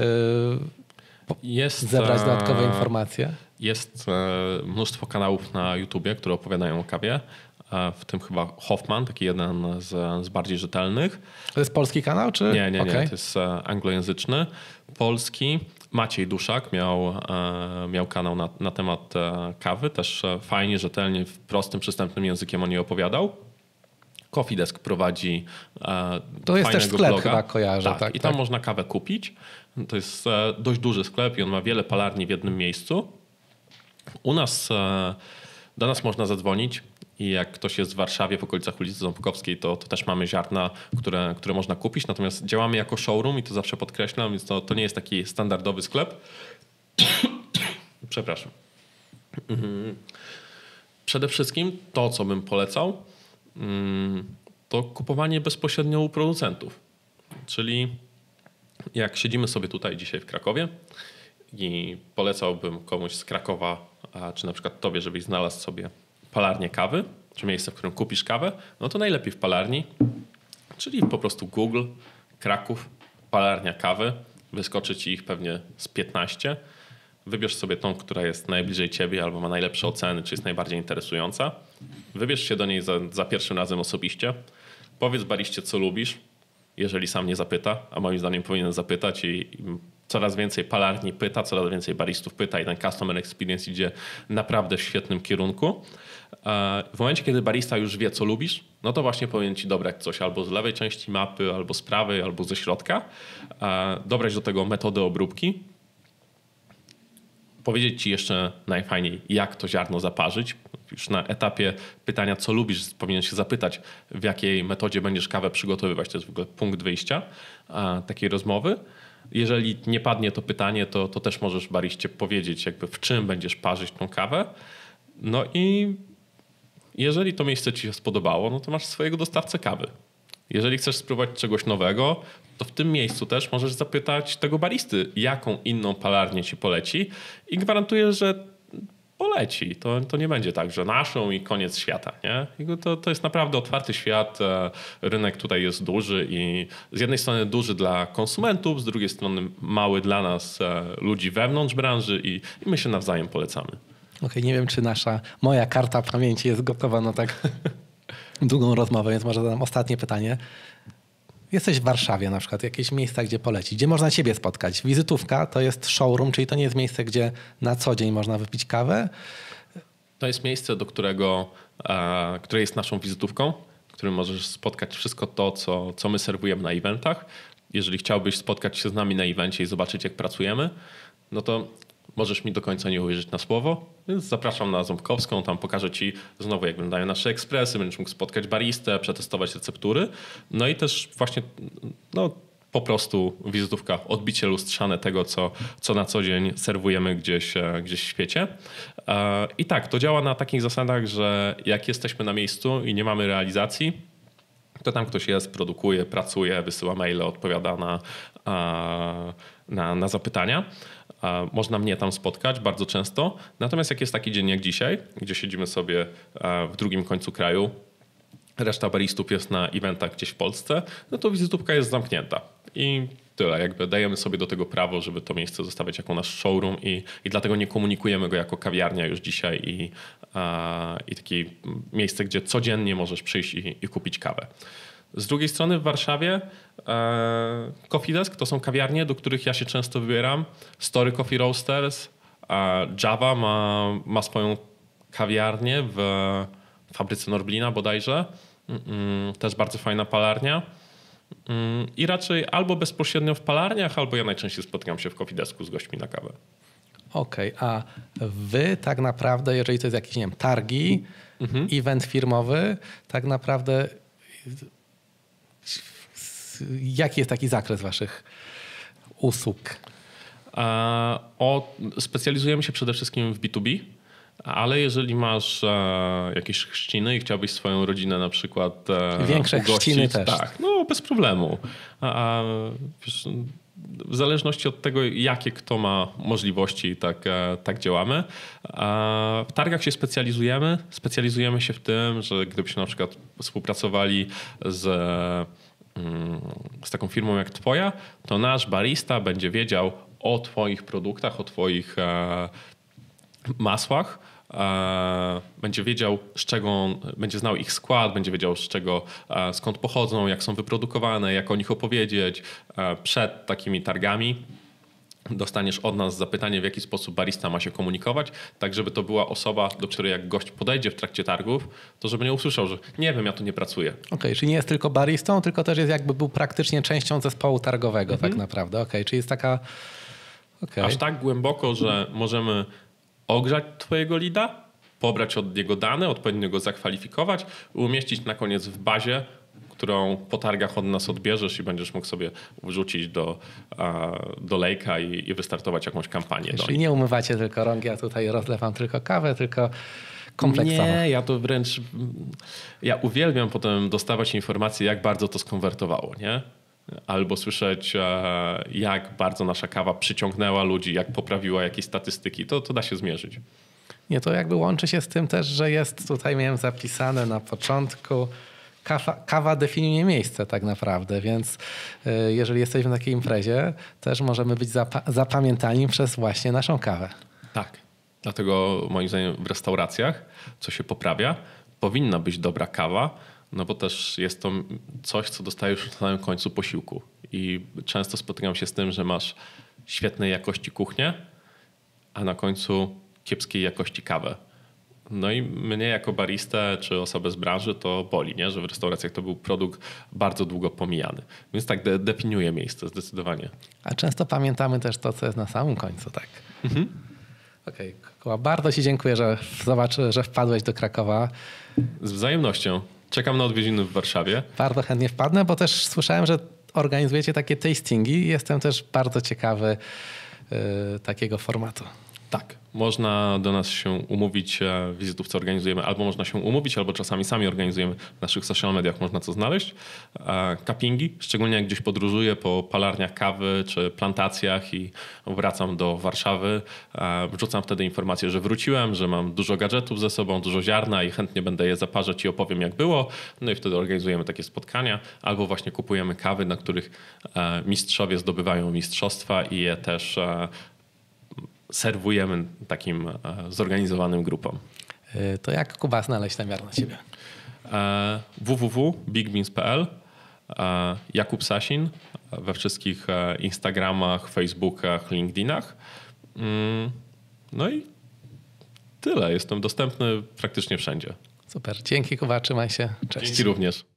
zebrać dodatkowe informacje? Jest mnóstwo kanałów na YouTubie, które opowiadają o kawie. W tym chyba Hoffman, taki jeden z bardziej rzetelnych. To jest polski kanał? Czy? Nie. Okay. To jest anglojęzyczny. Polski. Maciej Duszak miał kanał na temat kawy. Też fajnie, rzetelnie, w prostym, przystępnym językiem o niej opowiadał. Coffee Desk prowadzi to jest też sklep bloga. Chyba kojarzę. Tak, i tam można kawę kupić. To jest dość duży sklep i on ma wiele palarni w jednym miejscu. Do nas można zadzwonić i jak ktoś jest w Warszawie w okolicach ulicy Ząbkowskiej, to też mamy ziarna, które można kupić. Natomiast działamy jako showroom i to zawsze podkreślam, więc to nie jest taki standardowy sklep. Przepraszam. Przede wszystkim to, co bym polecał, to kupowanie bezpośrednio u producentów. Czyli jak siedzimy sobie tutaj dzisiaj w Krakowie i polecałbym komuś z Krakowa, czy na przykład tobie, żebyś znalazł sobie palarnię kawy, czy miejsce, w którym kupisz kawę, no to najlepiej w palarni, czyli po prostu Google, Kraków, palarnia kawy, wyskoczy ci ich pewnie z 15. Wybierz sobie tą, która jest najbliżej ciebie albo ma najlepsze oceny, czy jest najbardziej interesująca. Wybierz się do niej za pierwszym razem osobiście. Powiedz bariście, co lubisz, jeżeli sam nie zapyta, a moim zdaniem powinien zapytać i coraz więcej palarni pyta, coraz więcej baristów pyta i ten customer experience idzie naprawdę w świetnym kierunku. W momencie, kiedy barista już wie, co lubisz, no to właśnie powinien ci dobrać coś albo z lewej części mapy, albo z prawej, albo ze środka. Dobrać do tego metodę obróbki. Powiedzieć ci jeszcze najfajniej, jak to ziarno zaparzyć. Już na etapie pytania, co lubisz, powinien się zapytać, w jakiej metodzie będziesz kawę przygotowywać. To jest w ogóle punkt wyjścia takiej rozmowy. Jeżeli nie padnie to pytanie, to też możesz bariście powiedzieć, jakby w czym będziesz parzyć tą kawę. No i jeżeli to miejsce ci się spodobało, no to masz swojego dostawcę kawy. Jeżeli chcesz spróbować czegoś nowego, to w tym miejscu też możesz zapytać tego baristy, jaką inną palarnię ci poleci i gwarantuję, że poleci. To nie będzie tak, że naszą i koniec świata. Nie? To jest naprawdę otwarty świat. Rynek tutaj jest duży i z jednej strony duży dla konsumentów, z drugiej strony mały dla nas, ludzi wewnątrz branży i my się nawzajem polecamy. Okej, nie wiem, czy moja karta pamięci jest gotowa na tak długą rozmowę, więc może zadam ostatnie pytanie. Jesteś w Warszawie na przykład, jakieś miejsca, gdzie polecić, gdzie można ciebie spotkać. Wizytówka to jest showroom, czyli to nie jest miejsce, gdzie na co dzień można wypić kawę. To jest miejsce, które jest naszą wizytówką, w którym możesz spotkać wszystko to, co my serwujemy na eventach. Jeżeli chciałbyś spotkać się z nami na evencie i zobaczyć, jak pracujemy, no to możesz mi do końca nie uwierzyć na słowo, więc zapraszam na Ząbkowską, tam pokażę ci znowu, jak wyglądają nasze ekspresy, będziesz mógł spotkać baristę, przetestować receptury. No i też właśnie po prostu wizytówka, odbicie lustrzane tego, co na co dzień serwujemy gdzieś w świecie. I tak, to działa na takich zasadach, że jak jesteśmy na miejscu i nie mamy realizacji, to tam ktoś jest, produkuje, pracuje, wysyła maile, odpowiada na zapytania. Można mnie tam spotkać bardzo często. Natomiast jak jest taki dzień jak dzisiaj, gdzie siedzimy sobie w drugim końcu kraju, reszta baristów jest na eventach gdzieś w Polsce, no to wizytówka jest zamknięta. I tyle. Jakby dajemy sobie do tego prawo, żeby to miejsce zostawiać jako nasz showroom i dlatego nie komunikujemy go jako kawiarnia już dzisiaj i takie miejsce, gdzie codziennie możesz przyjść i kupić kawę. Z drugiej strony w Warszawie Coffee Desk to są kawiarnie, do których ja się często wybieram. Story Coffee Roasters, Java ma swoją kawiarnię w fabryce Norblina bodajże. Też bardzo fajna palarnia. I raczej albo bezpośrednio w palarniach, albo ja najczęściej spotykam się w Coffee Desku z gośćmi na kawę. Okej, a wy tak naprawdę, jeżeli to jest jakiś, nie wiem, targi, event firmowy, tak naprawdę jaki jest taki zakres waszych usług? Specjalizujemy się przede wszystkim w B2B, ale jeżeli masz jakieś chrzciny i chciałbyś swoją rodzinę na przykład większe ugościć, chrzciny też. Tak, no bez problemu. Wiesz, w zależności od tego, jakie kto ma możliwości, tak działamy. W targach się specjalizujemy. Specjalizujemy się w tym, że gdybyśmy na przykład współpracowali z taką firmą jak twoja, to nasz barista będzie wiedział o twoich produktach, o twoich masłach, będzie wiedział, z czego będzie znał ich skład, będzie wiedział, skąd pochodzą, jak są wyprodukowane, jak o nich opowiedzieć. Przed takimi targami dostaniesz od nas zapytanie, w jaki sposób barista ma się komunikować, tak żeby to była osoba, do której jak gość podejdzie w trakcie targów, to żeby nie usłyszał, że nie wiem, ja tu nie pracuję. Okej, czyli nie jest tylko baristą, tylko też jest jakby był praktycznie częścią zespołu targowego tak naprawdę. Okej, czyli jest taka... Aż tak głęboko, że możemy ogrzać twojego leada, pobrać od niego dane, odpowiednio go zakwalifikować, umieścić na koniec w bazie, którą po targach od nas odbierzesz i będziesz mógł sobie wrzucić do lejka i wystartować jakąś kampanię. Czyli nie umywacie tylko rąk, ja tutaj rozlewam tylko kawę, tylko kompleksowo. Nie, ja to wręcz... Ja uwielbiam potem dostawać informacje, jak bardzo to skonwertowało, nie? Albo słyszeć, jak bardzo nasza kawa przyciągnęła ludzi, jak poprawiła jakieś statystyki. To da się zmierzyć. Nie, to jakby łączy się z tym też, że jest tutaj, miałem zapisane na początku, kawa definiuje miejsce tak naprawdę, więc jeżeli jesteśmy na takiej imprezie, też możemy być zapamiętani przez właśnie naszą kawę. Tak, dlatego moim zdaniem w restauracjach, co się poprawia, powinna być dobra kawa, no bo też jest to coś, co dostajesz na samym końcu posiłku. I często spotykam się z tym, że masz świetnej jakości kuchnię, a na końcu kiepskiej jakości kawę. No i mnie jako baristę czy osobę z branży to boli, nie? Że w restauracjach to był produkt bardzo długo pomijany. Więc tak definiuje miejsce zdecydowanie. A często pamiętamy też to, co jest na samym końcu, tak? Okej, Kuba, bardzo ci dziękuję, że wpadłeś do Krakowa. Z wzajemnością. Czekam na odwiedziny w Warszawie. Bardzo chętnie wpadnę, bo też słyszałem, że organizujecie takie tastingi. Jestem też bardzo ciekawy takiego formatu. Tak, można do nas się umówić w wizytówce organizujemy, albo można się umówić, albo czasami sami organizujemy w naszych social mediach, można to znaleźć. Cuppingi, szczególnie jak gdzieś podróżuję po palarniach kawy czy plantacjach i wracam do Warszawy, wrzucam wtedy informację, że wróciłem, że mam dużo gadżetów ze sobą, dużo ziarna i chętnie będę je zaparzać i opowiem jak było. No i wtedy organizujemy takie spotkania, albo właśnie kupujemy kawy, na których mistrzowie zdobywają mistrzostwa i je też serwujemy takim zorganizowanym grupom. To jak, Kuba, znaleźć namiar na ciebie? www.bigbeans.pl, Jakub Sasin we wszystkich Instagramach, Facebookach, LinkedInach. No i tyle. Jestem dostępny praktycznie wszędzie. Super. Dzięki, Kuba. Trzymaj się. Cześć. Dzięki również.